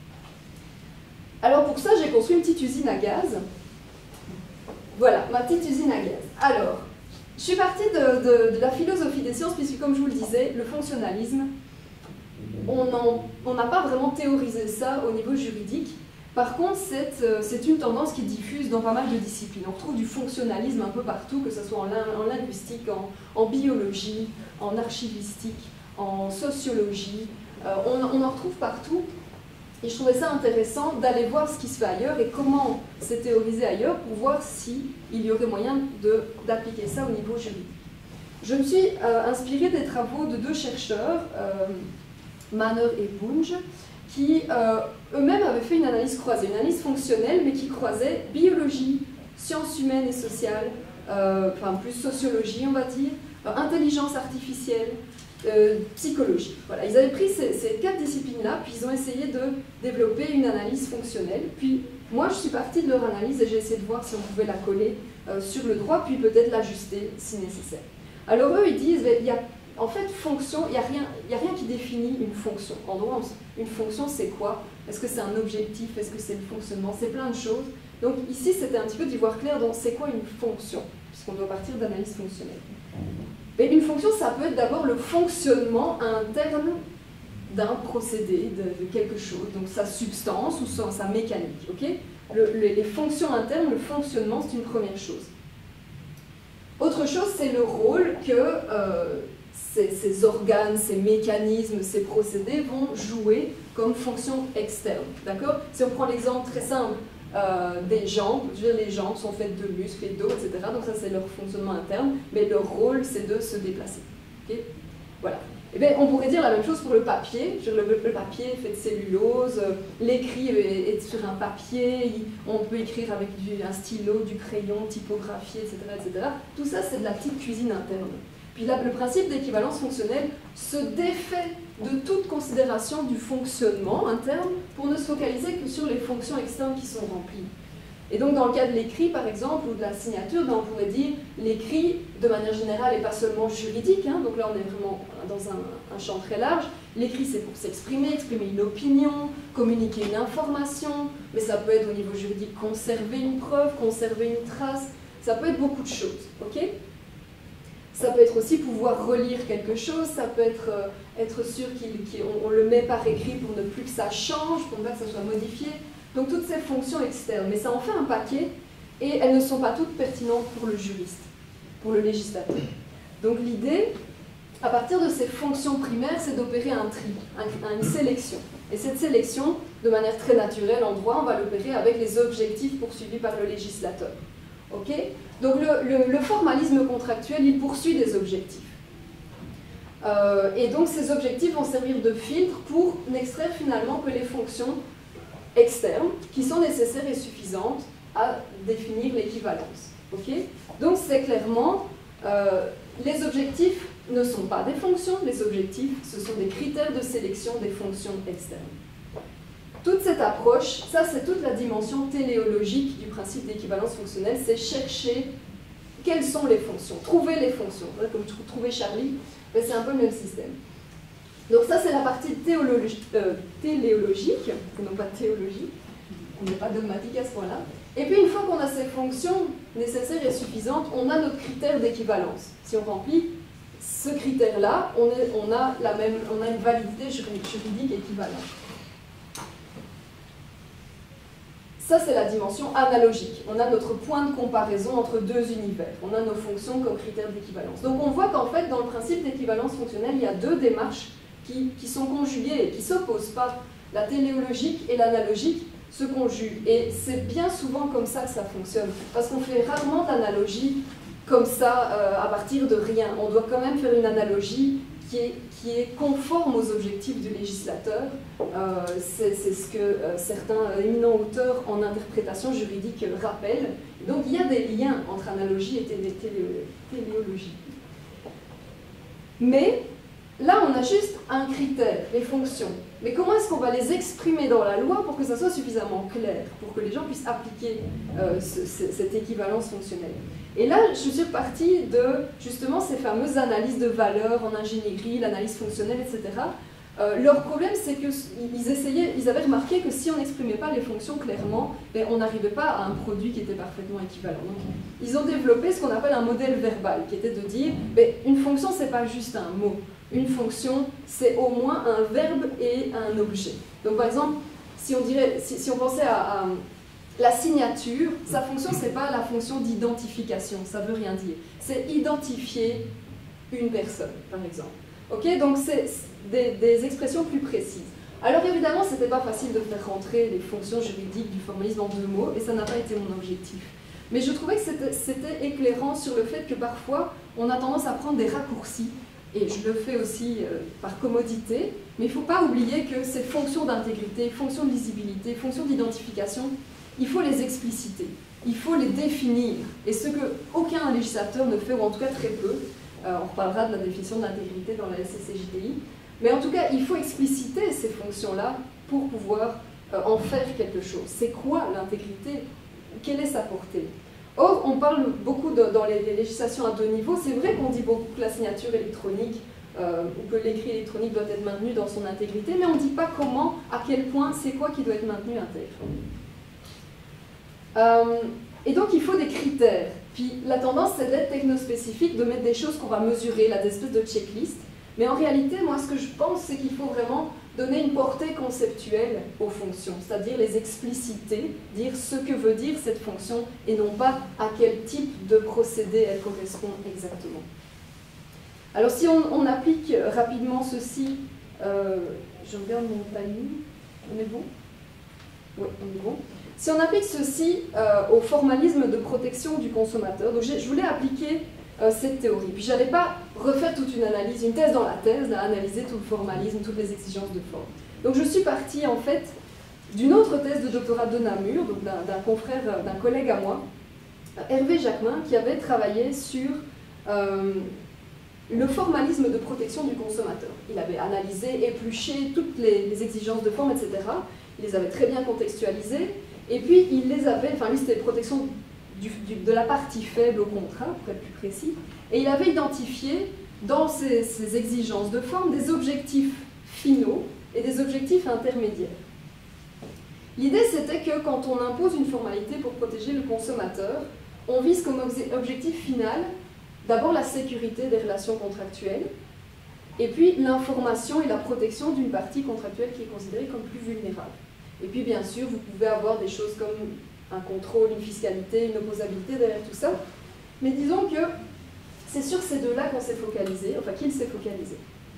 Alors pour ça, j'ai construit une petite usine à gaz. Voilà, ma petite usine à gaz. Alors, je suis partie de, de, de la philosophie des sciences, puisque comme je vous le disais, le fonctionnalisme, on n'a pas vraiment théorisé ça au niveau juridique. Par contre, c'est une tendance qui diffuse dans pas mal de disciplines. On retrouve du fonctionnalisme un peu partout, que ce soit en, en linguistique, en, en biologie, en archivistique, en sociologie. Euh, on, on en retrouve partout. Et je trouvais ça intéressant d'aller voir ce qui se fait ailleurs et comment c'est théorisé ailleurs pour voir s'il y aurait moyen d'appliquer ça au niveau juridique. Je me suis euh, inspirée des travaux de deux chercheurs, euh, Manner et Bunge, qui euh, eux-mêmes avaient fait une analyse croisée, une analyse fonctionnelle, mais qui croisait biologie, sciences humaines et sociales, euh, enfin plus sociologie on va dire, euh, intelligence artificielle, Euh, psychologie. Voilà, ils avaient pris ces, ces quatre disciplines-là, puis ils ont essayé de développer une analyse fonctionnelle. Puis moi, je suis partie de leur analyse et j'ai essayé de voir si on pouvait la coller euh, sur le droit, puis peut-être l'ajuster si nécessaire. Alors eux, ils disent, il y a, en fait, fonction, il n'y a, a rien qui définit une fonction. En droit, une fonction, c'est quoi? Est-ce que c'est un objectif? Est-ce que c'est le fonctionnement? C'est plein de choses. Donc ici, c'était un petit peu d'y voir clair dans c'est quoi une fonction, puisqu'on doit partir d'analyse fonctionnelle. Mais une fonction, ça peut être d'abord le fonctionnement interne d'un procédé, de, de quelque chose, donc sa substance ou sa, sa mécanique. Okay, le, le, les fonctions internes, le fonctionnement, c'est une première chose. Autre chose, c'est le rôle que euh, ces, ces organes, ces mécanismes, ces procédés vont jouer comme fonction externe. D'accord? Si on prend l'exemple très simple euh, des jambes, je veux dire, les jambes sont faites de muscles et d'os, et cetera. Donc ça, c'est leur fonctionnement interne, mais leur rôle, c'est de se déplacer. Okay? Voilà. Eh bien, on pourrait dire la même chose pour le papier. Je veux dire, le, le papier est fait de cellulose, euh, l'écrit est, est sur un papier, on peut écrire avec du, un stylo, du crayon, typographier, et cetera, et cetera. Tout ça, c'est de la petite cuisine interne. Puis là, le principe d'équivalence fonctionnelle se défait de toute considération du fonctionnement interne pour ne se focaliser que sur les fonctions externes qui sont remplies. Et donc, dans le cas de l'écrit, par exemple, ou de la signature, ben, on pourrait dire l'écrit, de manière générale, et pas seulement juridique, hein, donc là, on est vraiment dans un, un champ très large. L'écrit, c'est pour s'exprimer, exprimer une opinion, communiquer une information, mais ça peut être au niveau juridique conserver une preuve, conserver une trace, ça peut être beaucoup de choses, ok ? Ça peut être aussi pouvoir relire quelque chose, ça peut être euh, être sûr qu'on le met par écrit pour ne plus que ça change, pour ne pas que ça soit modifié. Donc toutes ces fonctions externes, mais ça en fait un paquet, et elles ne sont pas toutes pertinentes pour le juriste, pour le législateur. Donc l'idée, à partir de ces fonctions primaires, c'est d'opérer un tri, un, une sélection. Et cette sélection, de manière très naturelle en droit, on va l'opérer avec les objectifs poursuivis par le législateur. Okay? Donc le, le, le formalisme contractuel, il poursuit des objectifs. Euh, et donc ces objectifs vont servir de filtre pour n'extraire finalement que les fonctions externes qui sont nécessaires et suffisantes à définir l'équivalence. Okay? Donc c'est clairement, euh, les objectifs ne sont pas des fonctions, les objectifs, ce sont des critères de sélection des fonctions externes. Toute cette approche, ça c'est toute la dimension téléologique du principe d'équivalence fonctionnelle, c'est chercher quelles sont les fonctions, trouver les fonctions. Comme trouver Charlie, c'est un peu le même système. Donc ça c'est la partie théologi euh, téléologique, non pas théologique, on n'est pas dogmatique à ce point-là. Et puis une fois qu'on a ces fonctions nécessaires et suffisantes, on a notre critère d'équivalence. Si on remplit ce critère-là, on, on, a la même, on a une validité juridique équivalente. Ça, c'est la dimension analogique. On a notre point de comparaison entre deux univers. On a nos fonctions comme critères d'équivalence. Donc on voit qu'en fait, dans le principe d'équivalence fonctionnelle, il y a deux démarches qui, qui sont conjuguées et qui ne s'opposent pas. La téléologique et l'analogique se conjuguent. Et c'est bien souvent comme ça que ça fonctionne. Parce qu'on fait rarement d'analogie comme ça, euh, à partir de rien. On doit quand même faire une analogie qui est, qui est conforme aux objectifs du législateur. Euh, c'est ce que euh, certains éminents auteurs en interprétation juridique rappellent. Donc il y a des liens entre analogie et télé télé téléologie. Mais là, on a juste un critère, les fonctions. Mais comment est-ce qu'on va les exprimer dans la loi pour que ça soit suffisamment clair, pour que les gens puissent appliquer euh, ce, ce, cette équivalence fonctionnelle? Et là, je suis partie de justement ces fameuses analyses de valeur en ingénierie, l'analyse fonctionnelle, et cetera. Euh, leur problème, c'est qu'ils essayaient, ils avaient remarqué que si on n'exprimait pas les fonctions clairement, ben, on n'arrivait pas à un produit qui était parfaitement équivalent. Donc, ils ont développé ce qu'on appelle un modèle verbal, qui était de dire, ben, une fonction, c'est pas juste un mot. Une fonction, c'est au moins un verbe et un objet. Donc, par exemple, si on, dirait, si, si on pensait à, à la signature, sa fonction, ce n'est pas la fonction d'identification, ça ne veut rien dire. C'est identifier une personne, par exemple. Okay, donc, c'est des, des expressions plus précises. Alors, évidemment, ce n'était pas facile de faire rentrer les fonctions juridiques du formalisme en deux mots, et ça n'a pas été mon objectif. Mais je trouvais que c'était éclairant sur le fait que parfois, on a tendance à prendre des raccourcis, et je le fais aussi euh, par commodité, mais il ne faut pas oublier que ces fonctions d'intégrité, fonctions de lisibilité, fonctions d'identification, il faut les expliciter, il faut les définir, et ce qu'aucun législateur ne fait, ou en tout cas très peu. Euh, on reparlera de la définition de l'intégrité dans la S C C J T I, mais en tout cas, il faut expliciter ces fonctions-là pour pouvoir euh, en faire quelque chose. C'est quoi l'intégrité? Quelle est sa portée? Or, on parle beaucoup de, dans les, les législations à deux niveaux. C'est vrai qu'on dit beaucoup que la signature électronique euh, ou que l'écrit électronique doit être maintenu dans son intégrité, mais on ne dit pas comment, à quel point, c'est quoi qui doit être maintenu intègre. Euh, et donc, il faut des critères. Puis, la tendance, c'est d'être technospécifique, de mettre des choses qu'on va mesurer, là, des espèces de checklist. Mais en réalité, moi, ce que je pense, c'est qu'il faut vraiment donner une portée conceptuelle aux fonctions, c'est-à-dire les expliciter, dire ce que veut dire cette fonction, et non pas à quel type de procédé elle correspond exactement. Alors si on, on applique rapidement ceci, euh, je regarde mon timing, on est bon? Oui, on est bon. Si on applique ceci euh, au formalisme de protection du consommateur, donc je voulais appliquer euh, cette théorie, puis je n'allais pas refaire toute une analyse, une thèse dans la thèse, à analyser tout le formalisme, toutes les exigences de forme. Donc je suis partie en fait d'une autre thèse de doctorat de Namur, donc d'un confrère, d'un collègue à moi, Hervé Jacquemin, qui avait travaillé sur euh, le formalisme de protection du consommateur. Il avait analysé, épluché toutes les, les exigences de forme, et cetera. Il les avait très bien contextualisées, et puis il les avait, enfin lui c'était protection du, du, de la partie faible au contrat, pour être plus précis, et il avait identifié dans ces, ces exigences de forme des objectifs finaux et des objectifs intermédiaires. L'idée, c'était que quand on impose une formalité pour protéger le consommateur, on vise comme objectif final d'abord la sécurité des relations contractuelles, et puis l'information et la protection d'une partie contractuelle qui est considérée comme plus vulnérable. Et puis, bien sûr, vous pouvez avoir des choses comme un contrôle, une fiscalité, une opposabilité derrière tout ça, mais disons que c'est sur ces deux-là qu'on s'est focalisé, enfin qu'il s'est focalisé.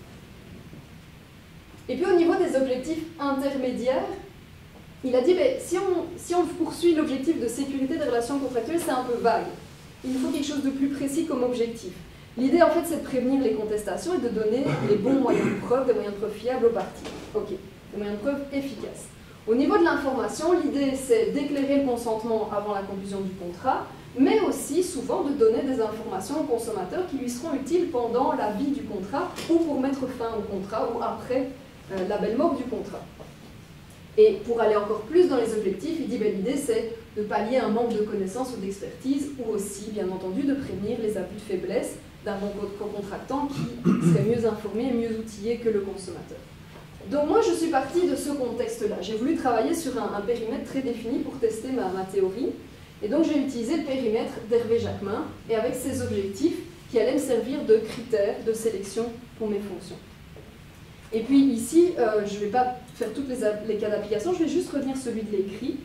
Et puis, au niveau des objectifs intermédiaires, il a dit, ben, si, on, si on poursuit l'objectif de sécurité des relations contractuelles, c'est un peu vague. Il nous faut quelque chose de plus précis comme objectif. L'idée, en fait, c'est de prévenir les contestations et de donner les bons moyens de preuve, des moyens de preuve fiables aux parties. Ok, des moyens de preuve efficaces. Au niveau de l'information, l'idée, c'est d'éclairer le consentement avant la conclusion du contrat, mais aussi, souvent, de donner des informations aux consommateurs qui lui seront utiles pendant la vie du contrat ou pour mettre fin au contrat ou après euh, la belle mort du contrat. Et pour aller encore plus dans les objectifs, il dit ben, l'idée c'est de pallier un manque de connaissances ou d'expertise, ou aussi, bien entendu, de prévenir les abus de faiblesse d'un co-contractant qui serait mieux informé et mieux outillé que le consommateur. Donc moi, je suis partie de ce contexte-là. J'ai voulu travailler sur un, un périmètre très défini pour tester ma, ma théorie, et donc j'ai utilisé le périmètre d'Hervé Jacquemin, et avec ses objectifs qui allaient me servir de critères de sélection pour mes fonctions. Et puis ici, euh, je ne vais pas faire tous les, les cas d'application, je vais juste retenir celui de l'écrit.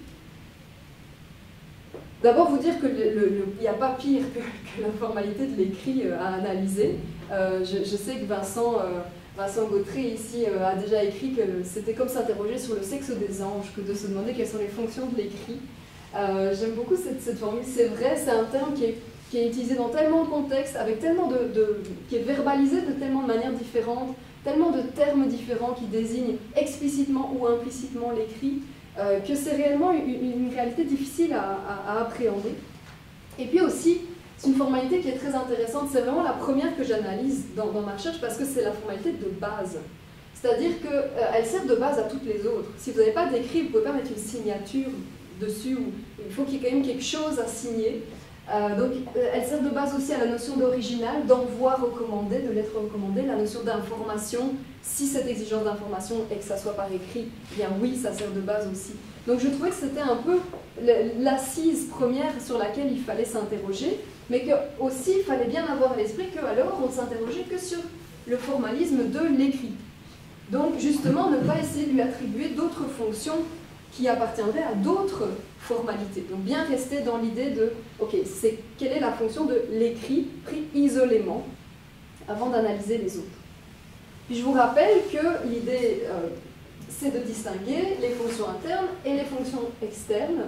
D'abord, vous dire qu'il n'y a pas pire que, que la formalité de l'écrit euh, à analyser. Euh, je, je sais que Vincent, euh, Vincent Gautry ici euh, a déjà écrit que c'était comme s'interroger sur le sexe des anges que de se demander quelles sont les fonctions de l'écrit. Euh, J'aime beaucoup cette, cette formule. C'est vrai, c'est un terme qui est, qui est utilisé dans tellement de contextes, avec tellement de, de, qui est verbalisé de tellement de manières différentes, tellement de termes différents qui désignent explicitement ou implicitement l'écrit, euh, que c'est réellement une, une réalité difficile à, à, à appréhender. Et puis aussi, c'est une formalité qui est très intéressante, c'est vraiment la première que j'analyse dans, dans ma recherche parce que c'est la formalité de base. C'est-à-dire qu'elle euh, sert de base à toutes les autres. Si vous n'avez pas d'écrit, vous ne pouvez pas mettre une signature dessus, ou il faut qu'il y ait quand même quelque chose à signer. Euh, donc, euh, elle sert de base aussi à la notion d'original, d'envoi recommandé, de lettre recommandée, la notion d'information. Si cette exigence d'information est que ça soit par écrit, eh bien oui, ça sert de base aussi. Donc, je trouvais que c'était un peu l'assise première sur laquelle il fallait s'interroger, mais qu'aussi, il fallait bien avoir à l'esprit qu'alors, on ne s'interrogeait que sur le formalisme de l'écrit. Donc, justement, ne pas essayer de lui attribuer d'autres fonctions qui appartiendraient à d'autres formalités. Donc bien rester dans l'idée de, ok, c'est quelle est la fonction de l'écrit pris isolément avant d'analyser les autres. Puis je vous rappelle que l'idée, euh, c'est de distinguer les fonctions internes et les fonctions externes,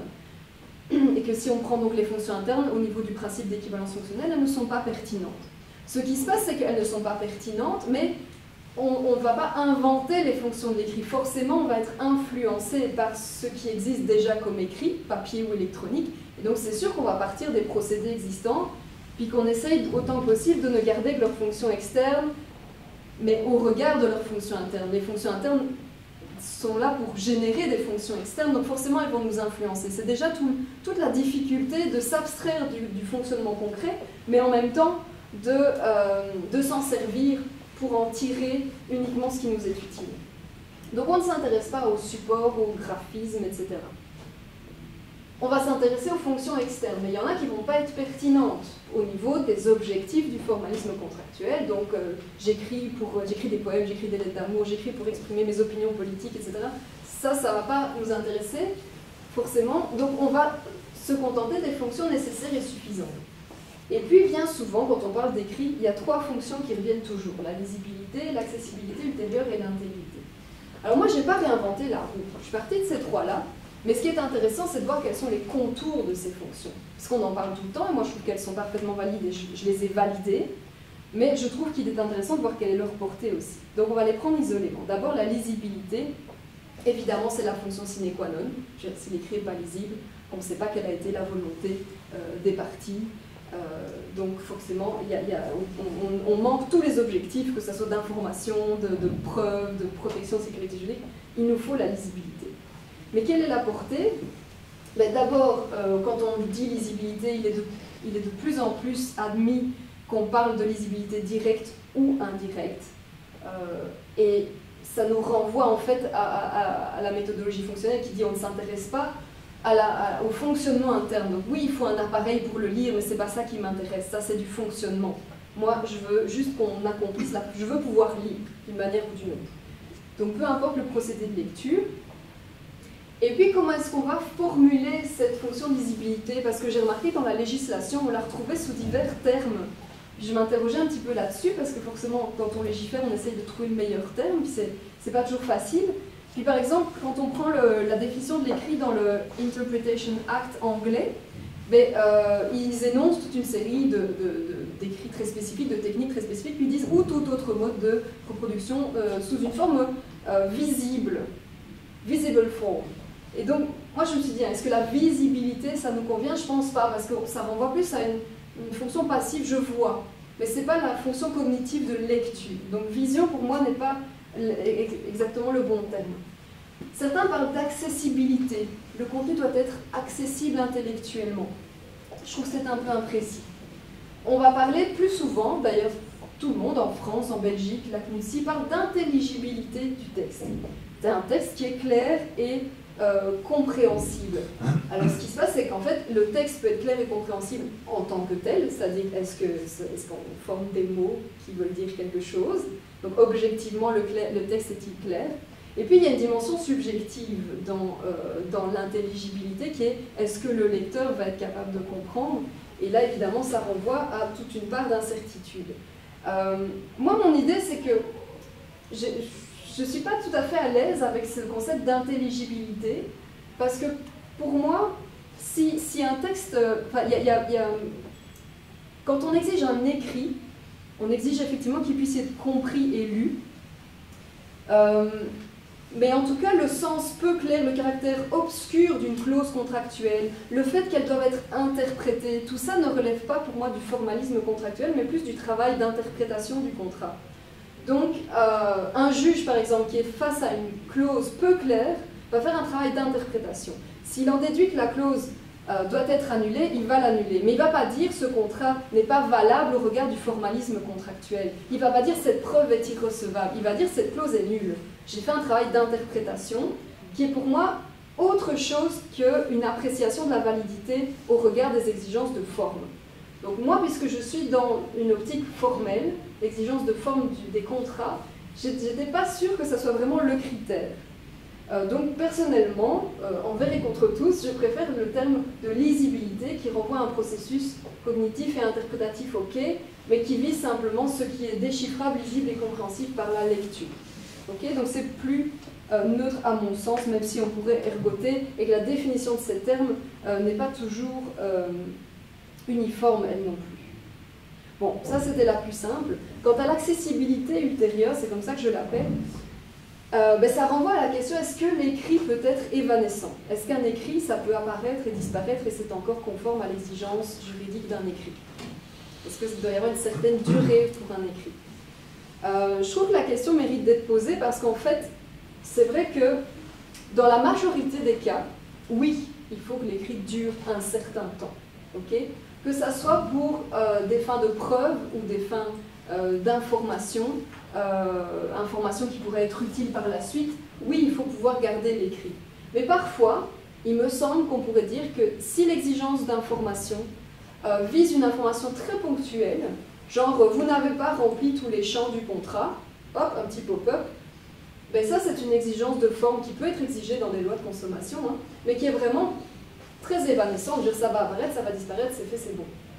et que si on prend donc les fonctions internes au niveau du principe d'équivalence fonctionnelle, elles ne sont pas pertinentes. Ce qui se passe, c'est qu'elles ne sont pas pertinentes, mais on ne va pas inventer les fonctions de l'écrit. Forcément, on va être influencé par ce qui existe déjà comme écrit, papier ou électronique. Et donc, c'est sûr qu'on va partir des procédés existants, puis qu'on essaye autant que possible de ne garder que leurs fonctions externes, mais au regard de leurs fonctions internes. Les fonctions internes sont là pour générer des fonctions externes, donc forcément, elles vont nous influencer. C'est déjà tout, toute la difficulté de s'abstraire du, du fonctionnement concret, mais en même temps de, euh, de s'en servir pour en tirer uniquement ce qui nous est utile. Donc on ne s'intéresse pas au support, au graphisme, et cetera. On va s'intéresser aux fonctions externes, mais il y en a qui ne vont pas être pertinentes au niveau des objectifs du formalisme contractuel. Donc euh, j'écris pour, euh, j'écris des poèmes, j'écris des lettres d'amour, j'écris pour exprimer mes opinions politiques, et cetera. Ça, ça ne va pas nous intéresser, forcément. Donc on va se contenter des fonctions nécessaires et suffisantes. Et puis vient souvent, quand on parle d'écrit, il y a trois fonctions qui reviennent toujours, la lisibilité, l'accessibilité ultérieure et l'intégrité. Alors moi, je n'ai pas réinventé la roue, je suis partie de ces trois-là, mais ce qui est intéressant, c'est de voir quels sont les contours de ces fonctions. Parce qu'on en parle tout le temps, et moi je trouve qu'elles sont parfaitement valides, et je, je les ai validées, mais je trouve qu'il est intéressant de voir quelle est leur portée aussi. Donc on va les prendre isolément. D'abord, la lisibilité, évidemment, c'est la fonction sine qua non. Si l'écrit n'est pas lisible, on ne sait pas quelle a été la volonté euh, des parties. Euh, donc forcément, y a, y a, on, on, on manque tous les objectifs, que ce soit d'information, de, de preuve, de protection de sécurité juridique. Il nous faut la lisibilité. Mais quelle est la portée? Ben, d'abord, euh, quand on dit lisibilité, il est de, il est de plus en plus admis qu'on parle de lisibilité directe ou indirecte. Euh, et ça nous renvoie en fait à, à, à la méthodologie fonctionnelle qui dit on ne s'intéresse pas à la, à, au fonctionnement interne. Donc oui, il faut un appareil pour le lire, mais c'est pas ça qui m'intéresse, ça c'est du fonctionnement. Moi, je veux juste qu'on accomplisse la... Je veux pouvoir lire d'une manière ou d'une autre. Donc peu importe le procédé de lecture. Et puis comment est-ce qu'on va formuler cette fonction de lisibilité? Parce que j'ai remarqué dans la législation, on la retrouvait sous divers termes. Je m'interrogeais un petit peu là-dessus, parce que forcément, quand on légifère, on essaye de trouver le meilleur terme, puis c'est pas toujours facile. Puis par exemple, quand on prend le, la définition de l'écrit dans le Interpretation Act anglais, ben, euh, ils énoncent toute une série de, de, de, d'écrits très spécifiques, de techniques très spécifiques, puis ils disent ou tout autre mode de reproduction euh, sous une forme euh, visible, visible form. Et donc, moi je me suis dit, est-ce que la visibilité, ça nous convient? Je pense pas, parce que ça renvoie plus à une, une fonction passive, je vois. Mais c'est pas la fonction cognitive de lecture. Donc vision, pour moi, n'est pas exactement le bon terme. Certains parlent d'accessibilité. Le contenu doit être accessible intellectuellement. Je trouve que c'est un peu imprécis. On va parler plus souvent, d'ailleurs tout le monde, en France, en Belgique, la C N U S I, parle d'intelligibilité du texte. C'est un texte qui est clair et euh, compréhensible. Alors ce qui se passe, c'est qu'en fait, le texte peut être clair et compréhensible en tant que tel, c'est-à-dire est-ce que, est-ce qu'on forme des mots qui veulent dire quelque chose? Donc objectivement, le, le texte est-il clair? Et puis il y a une dimension subjective dans, euh, dans l'intelligibilité qui est est-ce que le lecteur va être capable de comprendre? Et là évidemment ça renvoie à toute une part d'incertitude. Euh, moi mon idée c'est que je ne suis pas tout à fait à l'aise avec ce concept d'intelligibilité parce que pour moi si, si un texte, enfin, y a, y a, y a, quand on exige un écrit, on exige effectivement qu'il puisse être compris et lu. Euh, mais en tout cas, le sens peu clair, le caractère obscur d'une clause contractuelle, le fait qu'elle doive être interprétée, tout ça ne relève pas pour moi du formalisme contractuel, mais plus du travail d'interprétation du contrat. Donc, euh, un juge, par exemple, qui est face à une clause peu claire, va faire un travail d'interprétation. S'il en déduit que la clause Euh, doit être annulé, il va l'annuler. Mais il ne va pas dire ce contrat n'est pas valable au regard du formalisme contractuel. Il ne va pas dire cette preuve est irrecevable. Il va dire cette clause est nulle. J'ai fait un travail d'interprétation qui est pour moi autre chose qu'une appréciation de la validité au regard des exigences de forme. Donc moi, puisque je suis dans une optique formelle, l'exigence de forme du, des contrats, je n'étais pas sûre que ça soit vraiment le critère. Euh, donc personnellement, euh, envers et contre tous, je préfère le terme de lisibilité qui renvoie à un processus cognitif et interprétatif ok, mais qui vise simplement ce qui est déchiffrable, lisible et compréhensible par la lecture. Okay, donc c'est plus euh, neutre à mon sens, même si on pourrait ergoter, et que la définition de ces termes euh, n'est pas toujours euh, uniforme elle non plus. Bon, ça c'était la plus simple. Quant à l'accessibilité ultérieure, c'est comme ça que je l'appelle, Euh, ben, ça renvoie à la question, est-ce que l'écrit peut être évanescent? Est-ce qu'un écrit, ça peut apparaître et disparaître et c'est encore conforme à l'exigence juridique d'un écrit? Est-ce qu'il doit y avoir une certaine durée pour un écrit? euh, Je trouve que la question mérite d'être posée parce qu'en fait, c'est vrai que dans la majorité des cas, oui, il faut que l'écrit dure un certain temps. Okay? Que ça soit pour euh, des fins de preuve ou des fins euh, d'information, Euh, information qui pourrait être utile par la suite, oui, il faut pouvoir garder l'écrit. Mais parfois, il me semble qu'on pourrait dire que si l'exigence d'information euh, vise une information très ponctuelle, genre vous n'avez pas rempli tous les champs du contrat, hop, un petit pop-up, ben ça c'est une exigence de forme qui peut être exigée dans des lois de consommation, hein, mais qui est vraiment très évanescente, dire ça va apparaître, ça va disparaître, c'est fait, c'est bon.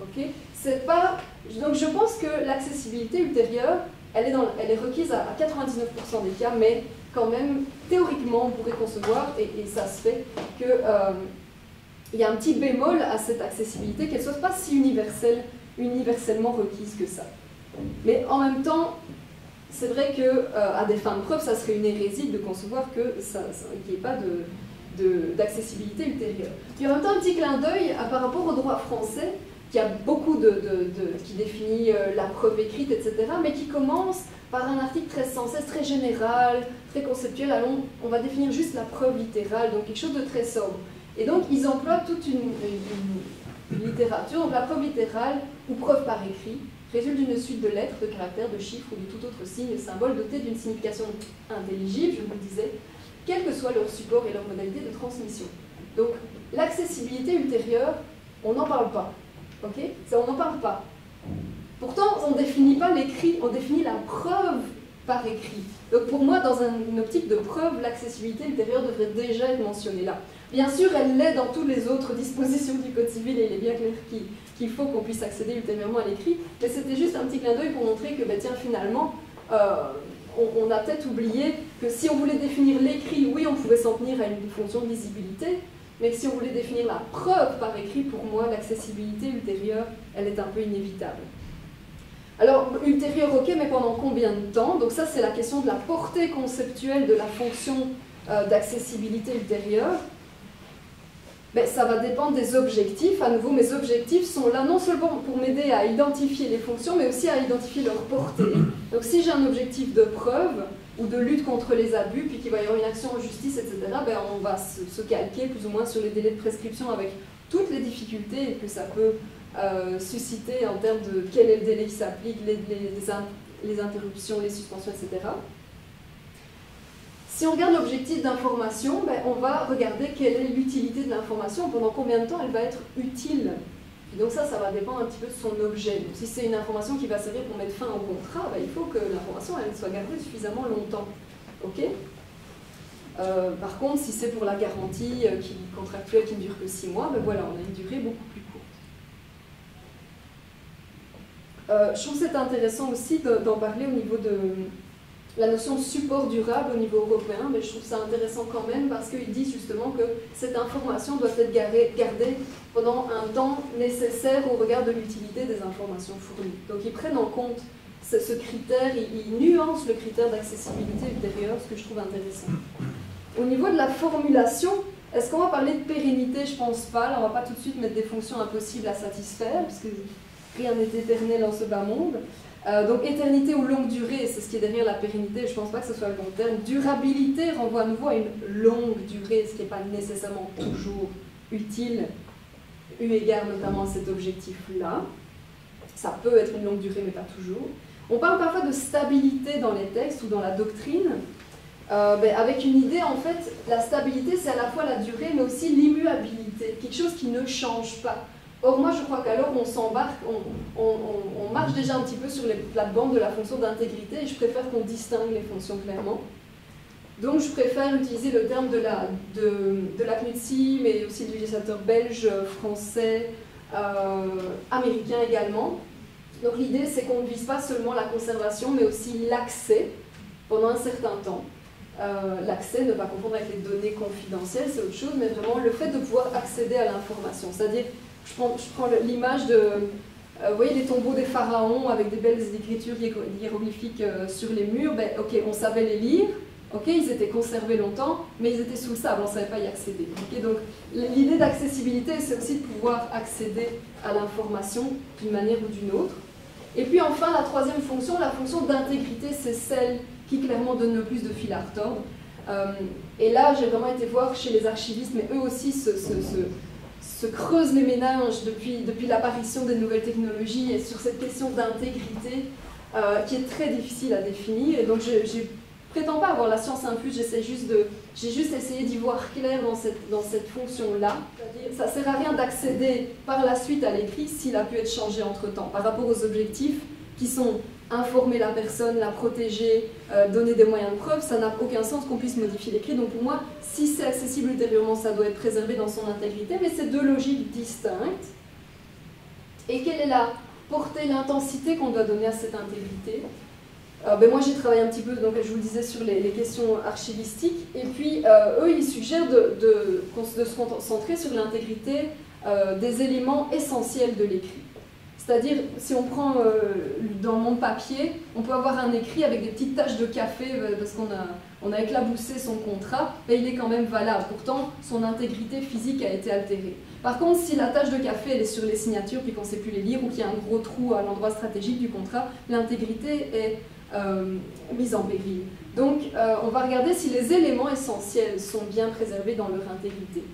Okay, c'est pas... Donc je pense que l'accessibilité ultérieure, elle est, dans... elle est requise à quatre-vingt-dix-neuf pour cent des cas, mais quand même, théoriquement, on pourrait concevoir, et, et ça se fait, qu'il euh, y a un petit bémol à cette accessibilité, qu'elle ne soit pas si universelle, universellement requise que ça. Mais en même temps, c'est vrai qu'à euh, des fins de preuve, ça serait une hérésie de concevoir que ça, ça, qu'il n'y ait pas d'accessibilité ultérieure. Puis en même temps, un petit clin d'œil par rapport au droit français, qui a beaucoup de, de, de qui définit euh, la preuve écrite, et cetera, mais qui commence par un article très sans cesse, très général, très conceptuel. Allons, on va définir juste la preuve littérale, donc quelque chose de très sobre. Et donc, ils emploient toute une, une, une littérature, donc la preuve littérale ou preuve par écrit résulte d'une suite de lettres, de caractères, de chiffres ou de tout autre signe, symbole doté d'une signification intelligible, je vous le disais, quel que soit leur support et leur modalité de transmission. Donc, l'accessibilité ultérieure, on n'en parle pas. Ok, ça, on n'en parle pas. Pourtant, on ne définit pas l'écrit, on définit la preuve par écrit. Donc pour moi, dans un, une optique de preuve, l'accessibilité ultérieure devrait déjà être mentionnée là. Bien sûr, elle l'est dans toutes les autres dispositions du Code civil, et il est bien clair qu'il qu'il faut qu'on puisse accéder ultérieurement à l'écrit, mais c'était juste un petit clin d'œil pour montrer que, ben, tiens, finalement, euh, on, on a peut-être oublié que si on voulait définir l'écrit, oui, on pouvait s'en tenir à une fonction de lisibilité, mais si on voulait définir la preuve par écrit, pour moi, l'accessibilité ultérieure, elle est un peu inévitable. Alors, ultérieure, ok, mais pendant combien de temps? Donc ça, c'est la question de la portée conceptuelle de la fonction euh, d'accessibilité ultérieure. Ben, ça va dépendre des objectifs. À nouveau, mes objectifs sont là non seulement pour m'aider à identifier les fonctions, mais aussi à identifier leur portée. Donc si j'ai un objectif de preuve, ou de lutte contre les abus, puis qu'il va y avoir une action en justice, et cetera, ben on va se, se calquer plus ou moins sur les délais de prescription avec toutes les difficultés que ça peut euh, susciter en termes de quel est le délai qui s'applique, les, les, les, in, les interruptions, les suspensions, et cetera. Si on regarde l'objectif d'information, ben on va regarder quelle est l'utilité de l'information, pendant combien de temps elle va être utile. Et donc ça, ça va dépendre un petit peu de son objet. Donc si c'est une information qui va servir pour mettre fin au contrat, ben il faut que l'information elle soit gardée suffisamment longtemps. Ok ? euh, par contre, si c'est pour la garantie euh, qui, contractuelle qui ne dure que six mois, ben voilà, on a une durée beaucoup plus courte. Euh, je trouve que c'est intéressant aussi d'en parler au niveau de la notion de support durable au niveau européen, mais je trouve ça intéressant quand même parce qu'ils disent justement que cette information doit être gardée pendant un temps nécessaire au regard de l'utilité des informations fournies. Donc ils prennent en compte ce, ce critère, ils, ils nuancent le critère d'accessibilité ultérieure, ce que je trouve intéressant. Au niveau de la formulation, est-ce qu'on va parler de pérennité? Je pense pas. Là, on ne va pas tout de suite mettre des fonctions impossibles à satisfaire, parce que rien n'est éternel en ce bas monde. Euh, donc éternité ou longue durée, c'est ce qui est derrière la pérennité, je ne pense pas que ce soit le bon terme. Durabilité renvoie à nouveau à une longue durée, ce qui n'est pas nécessairement toujours utile, eu égard notamment à cet objectif-là. Ça peut être une longue durée, mais pas toujours. On parle parfois de stabilité dans les textes ou dans la doctrine, euh, ben, avec une idée, en fait, la stabilité, c'est à la fois la durée, mais aussi l'immuabilité, quelque chose qui ne change pas. Or, moi, je crois qu'alors, on s'embarque, on, on, on, on marche déjà un petit peu sur les plates-bandes de la fonction d'intégrité, et je préfère qu'on distingue les fonctions clairement. Donc, je préfère utiliser le terme de la, de, de la C N U T S I, mais aussi du législateur belge, français, euh, américain également. Donc, l'idée, c'est qu'on ne vise pas seulement la conservation, mais aussi l'accès pendant un certain temps. Euh, l'accès, ne pas confondre avec les données confidentielles, c'est autre chose, mais vraiment le fait de pouvoir accéder à l'information. C'est-à-dire, je prends, je prends l'image de, euh, vous voyez les tombeaux des pharaons avec des belles écritures hiéroglyphiques euh, sur les murs, ben, ok, on savait les lire, ok, ils étaient conservés longtemps, mais ils étaient sous le sable, on ne savait pas y accéder. Okay, donc l'idée d'accessibilité, c'est aussi de pouvoir accéder à l'information d'une manière ou d'une autre. Et puis enfin, la troisième fonction, la fonction d'intégrité, c'est celle qui clairement donne le plus de fil à retordre. Euh, et là, j'ai vraiment été voir chez les archivistes, mais eux aussi se, se, se, se creusent les méninges depuis, depuis l'apparition des nouvelles technologies et sur cette question d'intégrité euh, qui est très difficile à définir. Et donc, je ne prétends pas avoir la science infuse, j'essaie juste de, j'ai juste essayé d'y voir clair dans cette, dans cette fonction-là. C'est-à-dire, ça ne sert à rien d'accéder par la suite à l'écrit s'il a pu être changé entre-temps, par rapport aux objectifs qui sont informer la personne, la protéger, euh, donner des moyens de preuve, ça n'a aucun sens qu'on puisse modifier l'écrit. Donc pour moi, si c'est accessible ultérieurement, ça doit être préservé dans son intégrité, mais c'est deux logiques distinctes. Et quelle est la portée, l'intensité qu'on doit donner à cette intégrité? Euh, ben moi j'ai travaillé un petit peu, donc je vous le disais, sur les, les questions archivistiques, et puis euh, eux ils suggèrent de, de, de se concentrer sur l'intégrité euh, des éléments essentiels de l'écrit. C'est-à-dire, si on prend euh, dans mon papier, on peut avoir un écrit avec des petites taches de café euh, parce qu'on a, on a éclaboussé son contrat, mais il est quand même valable. Pourtant, son intégrité physique a été altérée. Par contre, si la tache de café elle est sur les signatures puis qu'on ne sait plus les lire ou qu'il y a un gros trou à l'endroit stratégique du contrat, l'intégrité est euh, mise en péril. Donc, euh, on va regarder si les éléments essentiels sont bien préservés dans leur intégrité.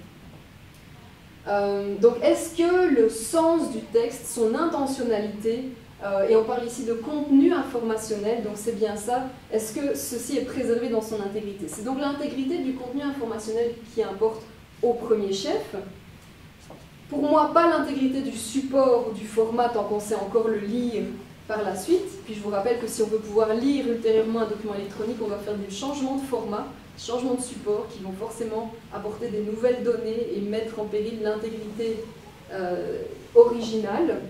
Euh, donc, est-ce que le sens du texte, son intentionnalité, euh, et on parle ici de contenu informationnel, donc c'est bien ça, est-ce que ceci est préservé dans son intégrité? C'est donc l'intégrité du contenu informationnel qui importe au premier chef. Pour moi, pas l'intégrité du support ou du format tant qu'on sait encore le lire par la suite. Puis je vous rappelle que si on veut pouvoir lire ultérieurement un document électronique, on va faire des changements de format, changements de support qui vont forcément apporter des nouvelles données et mettre en péril l'intégrité euh, originale.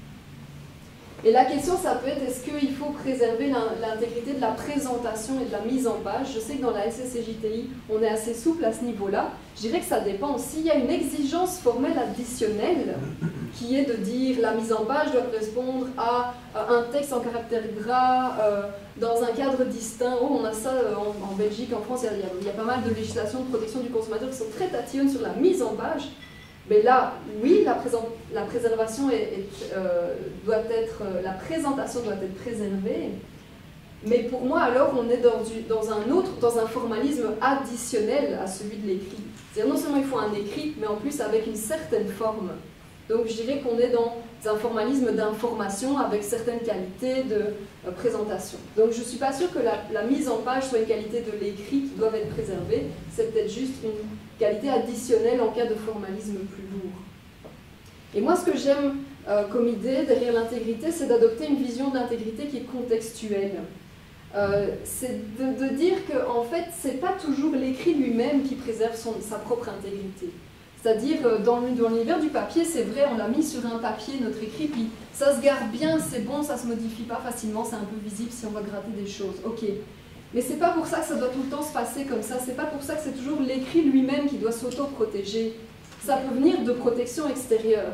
Et la question, ça peut être, est-ce qu'il faut préserver l'intégrité de la présentation et de la mise en page? Je sais que dans la S S C J T I, on est assez souple à ce niveau-là. Je dirais que ça dépend aussi. Il y a une exigence formelle additionnelle qui est de dire la mise en page doit correspondre à un texte en caractère gras, euh, dans un cadre distinct. Oh, on a ça en, en Belgique, en France, il y, a, il y a pas mal de législations de protection du consommateur qui sont très tatillonnes sur la mise en page. Mais là, oui, la, la préservation est, est, euh, doit être, euh, la présentation doit être préservée. Mais pour moi, alors, on est dans, du, dans un autre, dans un formalisme additionnel à celui de l'écrit. C'est-à-dire, non seulement il faut un écrit, mais en plus avec une certaine forme. Donc, je dirais qu'on est dans un formalisme d'information avec certaines qualités de euh, présentation. Donc, je ne suis pas sûre que la, la mise en page soit une qualité de l'écrit qui doit être préservée. C'est peut-être juste une qualité additionnelle en cas de formalisme plus lourd. Et moi, ce que j'aime euh, comme idée derrière l'intégrité, c'est d'adopter une vision d'intégrité qui est contextuelle. Euh, c'est de, de dire que, en fait, c'est pas toujours l'écrit lui-même qui préserve son, sa propre intégrité. C'est-à-dire, dans l'univers du papier, c'est vrai, on l'a mis sur un papier, notre écrit, puis ça se garde bien, c'est bon, ça se modifie pas facilement, c'est un peu visible si on va gratter des choses. Ok. Mais c'est pas pour ça que ça doit tout le temps se passer comme ça, c'est pas pour ça que c'est toujours l'écrit lui-même qui doit s'auto-protéger. Ça peut venir de protection extérieure.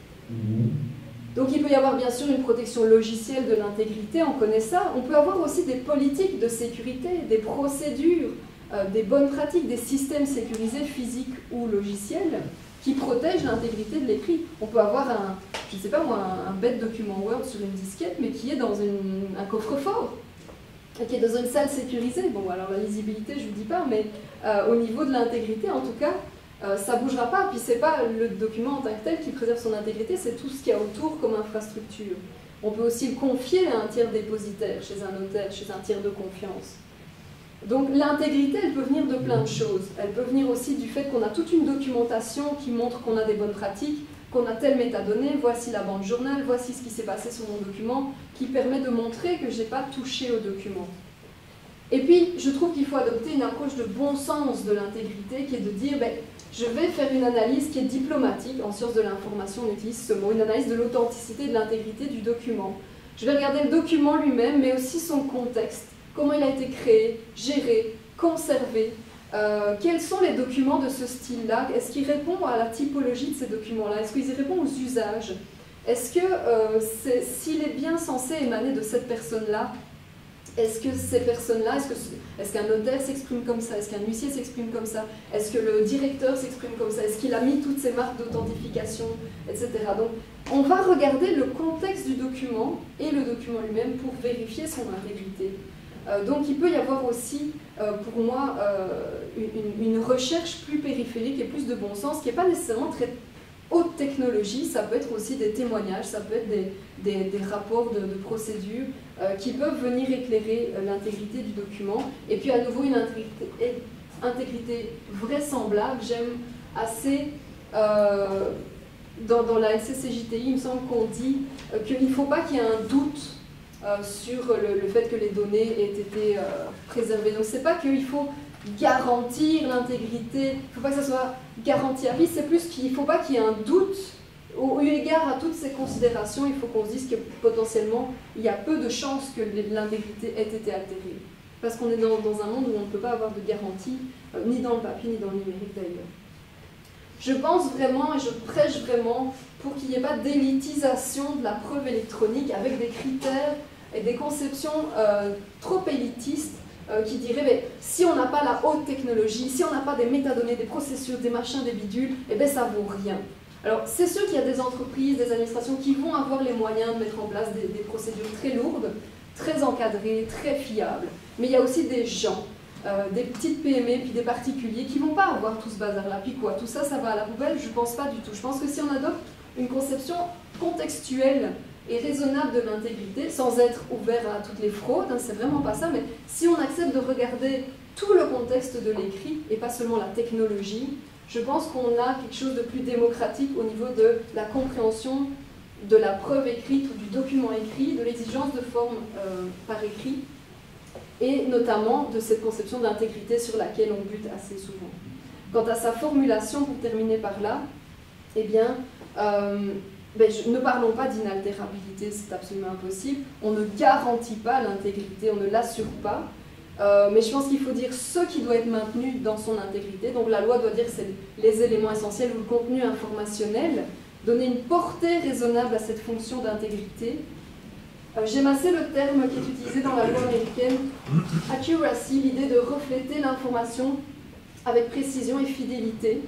Donc il peut y avoir bien sûr une protection logicielle de l'intégrité, on connaît ça. On peut avoir aussi des politiques de sécurité, des procédures, euh, des bonnes pratiques, des systèmes sécurisés physiques ou logiciels qui protègent l'intégrité de l'écrit. On peut avoir un, je sais pas moi, un, un bête document Word sur une disquette, mais qui est dans une, un coffre-fort, qui est dans une salle sécurisée. Bon, alors la lisibilité, je ne vous dis pas, mais euh, au niveau de l'intégrité, en tout cas, euh, ça ne bougera pas. Puis ce n'est pas le document en tant que tel qui préserve son intégrité, c'est tout ce qu'il y a autour comme infrastructure. On peut aussi le confier à un tiers dépositaire, chez un notaire, chez un tiers de confiance. Donc l'intégrité, elle peut venir de plein de choses. Elle peut venir aussi du fait qu'on a toute une documentation qui montre qu'on a des bonnes pratiques, qu'on a telle métadonnée, voici la banque journal, voici ce qui s'est passé sur mon document, qui permet de montrer que je n'ai pas touché au document. Et puis, je trouve qu'il faut adopter une approche de bon sens de l'intégrité, qui est de dire, ben, je vais faire une analyse qui est diplomatique, en sciences de l'information on utilise ce mot, une analyse de l'authenticité et de l'intégrité du document. Je vais regarder le document lui-même, mais aussi son contexte, comment il a été créé, géré, conservé. Euh, quels sont les documents de ce style-là? Est-ce qu'ils répondent à la typologie de ces documents-là? Est-ce qu'ils répondent aux usages? Est-ce que euh, s'il est bien censé émaner de cette personne-là, est-ce que ces personnes-là, est-ce qu'un est qu'un notaire s'exprime comme ça? Est-ce qu'un huissier s'exprime comme ça? Est-ce que le directeur s'exprime comme ça? Est-ce qu'il a mis toutes ces marques d'authentification, et cetera. Donc, on va regarder le contexte du document et le document lui-même pour vérifier son intégrité. Euh, donc il peut y avoir aussi, euh, pour moi, euh, une, une recherche plus périphérique et plus de bon sens, qui n'est pas nécessairement très haute technologie, ça peut être aussi des témoignages, ça peut être des, des, des rapports de, de procédure euh, qui peuvent venir éclairer euh, l'intégrité du document. Et puis à nouveau, une intégrité, intégrité vraisemblable, j'aime assez... Euh, dans, dans la S S C J T I, il me semble qu'on dit euh, qu'il ne faut pas qu'il y ait un doute Euh, sur le, le fait que les données aient été euh, préservées. Donc c'est pas qu'il faut garantir l'intégrité, il ne faut pas que ça soit garanti à vie, c'est plus qu'il ne faut pas qu'il y ait un doute au eu égard à toutes ces considérations, il faut qu'on se dise que potentiellement, il y a peu de chances que l'intégrité ait été altérée. Parce qu'on est dans, dans un monde où on ne peut pas avoir de garantie, euh, ni dans le papier, ni dans le numérique d'ailleurs. Je pense vraiment, et je prêche vraiment, pour qu'il n'y ait pas d'élitisation de la preuve électronique avec des critères et des conceptions euh, trop élitistes euh, qui diraient mais, si on n'a pas la haute technologie, si on n'a pas des métadonnées, des processus, des machins, des bidules, eh bien ça vaut rien. Alors c'est sûr qu'il y a des entreprises, des administrations qui vont avoir les moyens de mettre en place des, des procédures très lourdes, très encadrées, très fiables, mais il y a aussi des gens, euh, des petites P M E, puis des particuliers qui ne vont pas avoir tout ce bazar-là, puis quoi, tout ça, ça va à la poubelle, je ne pense pas du tout. Je pense que si on adopte une conception contextuelle et raisonnable de l'intégrité, sans être ouvert à toutes les fraudes, hein, c'est vraiment pas ça, mais si on accepte de regarder tout le contexte de l'écrit, et pas seulement la technologie, je pense qu'on a quelque chose de plus démocratique au niveau de la compréhension de la preuve écrite ou du document écrit, de l'exigence de forme euh, par écrit, et notamment de cette conception d'intégrité sur laquelle on bute assez souvent. Quant à sa formulation, pour terminer par là, eh bien, euh, ben, je, ne parlons pas d'inaltérabilité, c'est absolument impossible, on ne garantit pas l'intégrité, on ne l'assure pas, euh, mais je pense qu'il faut dire ce qui doit être maintenu dans son intégrité, donc la loi doit dire c'est les éléments essentiels ou le contenu informationnel, donner une portée raisonnable à cette fonction d'intégrité. Euh, J'aime assez le terme qui est utilisé dans la loi américaine, accuracy, l'idée de refléter l'information avec précision et fidélité.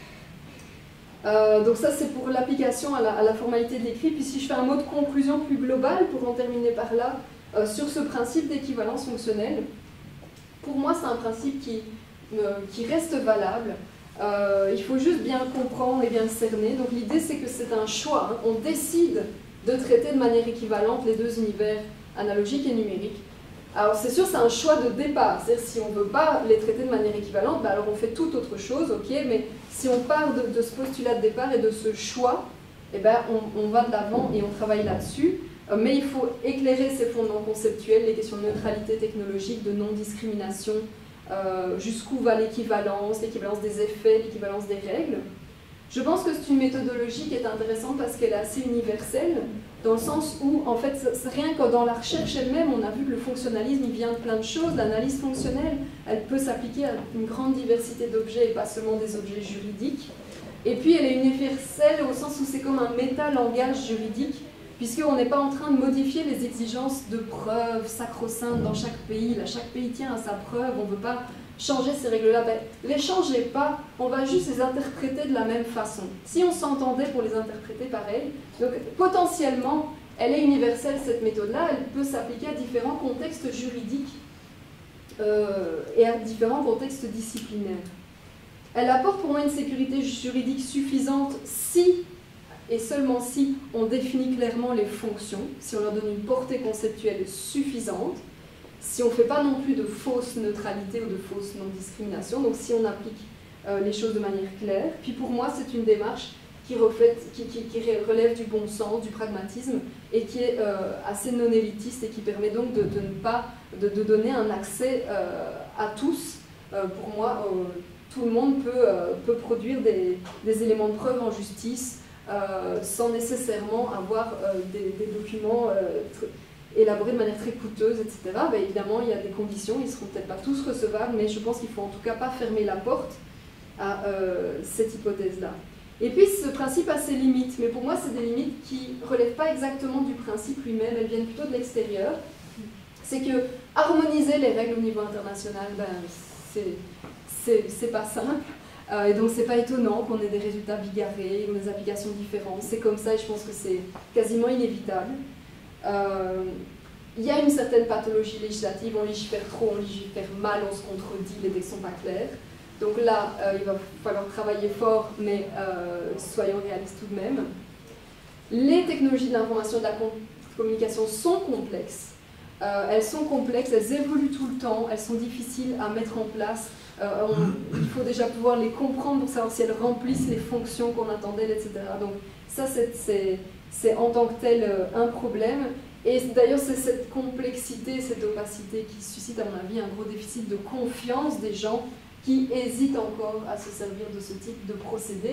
Euh, donc ça c'est pour l'application à, à la formalité de l'écrit, puis si je fais un mot de conclusion plus global pour en terminer par là, euh, sur ce principe d'équivalence fonctionnelle, pour moi c'est un principe qui, euh, qui reste valable. Euh, il faut juste bien comprendre et bien le cerner. Donc l'idée c'est que c'est un choix, hein. On décide de traiter de manière équivalente les deux univers analogique et numérique. Alors c'est sûr c'est un choix de départ, c'est-à-dire si on ne veut pas les traiter de manière équivalente, bah alors on fait toute autre chose, ok, mais si on part de, de ce postulat de départ et de ce choix, eh ben on, on va de l'avant et on travaille là-dessus, euh, mais il faut éclairer ces fondements conceptuels, les questions de neutralité technologique, de non-discrimination, euh, jusqu'où va l'équivalence, l'équivalence des effets, l'équivalence des règles. Je pense que c'est une méthodologie qui est intéressante parce qu'elle est assez universelle, dans le sens où, en fait, rien que dans la recherche elle-même, on a vu que le fonctionnalisme, il vient de plein de choses. L'analyse fonctionnelle, elle peut s'appliquer à une grande diversité d'objets et pas seulement des objets juridiques. Et puis, elle est universelle au sens où c'est comme un méta-langage juridique, puisqu'on n'est pas en train de modifier les exigences de preuve sacro-saintes dans chaque pays. Là, chaque pays tient à sa preuve, on ne veut pas changer ces règles-là. Ben, les changez pas, on va juste les interpréter de la même façon. Si on s'entendait pour les interpréter pareil, donc potentiellement, elle est universelle cette méthode-là, elle peut s'appliquer à différents contextes juridiques euh, et à différents contextes disciplinaires. Elle apporte pour moi une sécurité juridique suffisante si, et seulement si, on définit clairement les fonctions, si on leur donne une portée conceptuelle suffisante, si on ne fait pas non plus de fausse neutralité ou de fausse non-discrimination, donc si on applique euh, les choses de manière claire. Puis pour moi, c'est une démarche qui, reflète, qui, qui, qui relève du bon sens, du pragmatisme, et qui est euh, assez non-élitiste et qui permet donc de, de, ne pas, de, de donner un accès euh, à tous. Euh, pour moi, euh, tout le monde peut, euh, peut produire des, des éléments de preuve en justice euh, sans nécessairement avoir euh, des, des documents euh, élaborés de manière très coûteuse, et cetera. Ben, évidemment, il y a des conditions, ils ne seront peut-être pas tous recevables, mais je pense qu'il ne faut en tout cas pas fermer la porte à euh, cette hypothèse-là. Et puis, ce principe a ses limites, mais pour moi, c'est des limites qui ne relèvent pas exactement du principe lui-même, elles viennent plutôt de l'extérieur. C'est que harmoniser les règles au niveau international, ben, c'est pas simple. Euh, et donc, c'est pas étonnant qu'on ait des résultats bigarrés, ou des applications différentes. C'est comme ça, et je pense que c'est quasiment inévitable. Euh, il y a une certaine pathologie législative, on légifère trop, on légifère mal, on se contredit, les textes ne sont pas clairs. Donc là, euh, il va falloir travailler fort, mais euh, soyons réalistes tout de même. Les technologies de l'information et de la communication sont complexes. Euh, elles sont complexes, elles évoluent tout le temps, elles sont difficiles à mettre en place. Euh, on, il faut déjà pouvoir les comprendre pour savoir si elles remplissent les fonctions qu'on attendait, et cetera. Donc ça, c'est en tant que tel euh, un problème. Et d'ailleurs, c'est cette complexité, cette opacité qui suscite, à mon avis, un gros déficit de confiance des gens qui hésitent encore à se servir de ce type de procédé.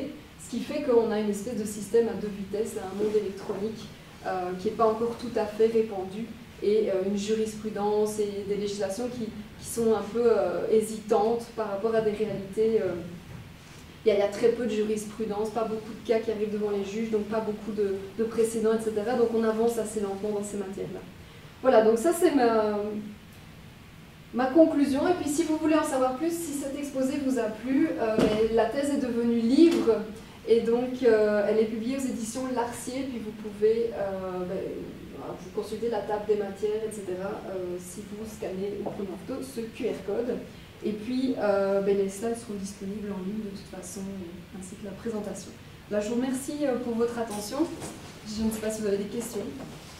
Ce qui fait qu'on a une espèce de système à deux vitesses, un monde électronique euh, qui n'est pas encore tout à fait répandu, et euh, une jurisprudence et des législations qui, qui sont un peu euh, hésitantes par rapport à des réalités. Euh, il, y a, il y a très peu de jurisprudence, pas beaucoup de cas qui arrivent devant les juges, donc pas beaucoup de, de précédents, et cetera. Donc on avance assez lentement dans ces matières-là. Voilà, donc ça c'est ma, ma conclusion. Et puis si vous voulez en savoir plus, si cet exposé vous a plu, euh, la thèse est devenue livre. Et donc, euh, elle est publiée aux éditions Larcier, puis vous pouvez euh, ben, vous consulter la table des matières, et cetera, euh, si vous scannez au plus marteau ce Q R code. Et puis, euh, ben, les slides seront disponibles en ligne de toute façon, ainsi que la présentation. Là, je vous remercie pour votre attention. Je ne sais pas si vous avez des questions.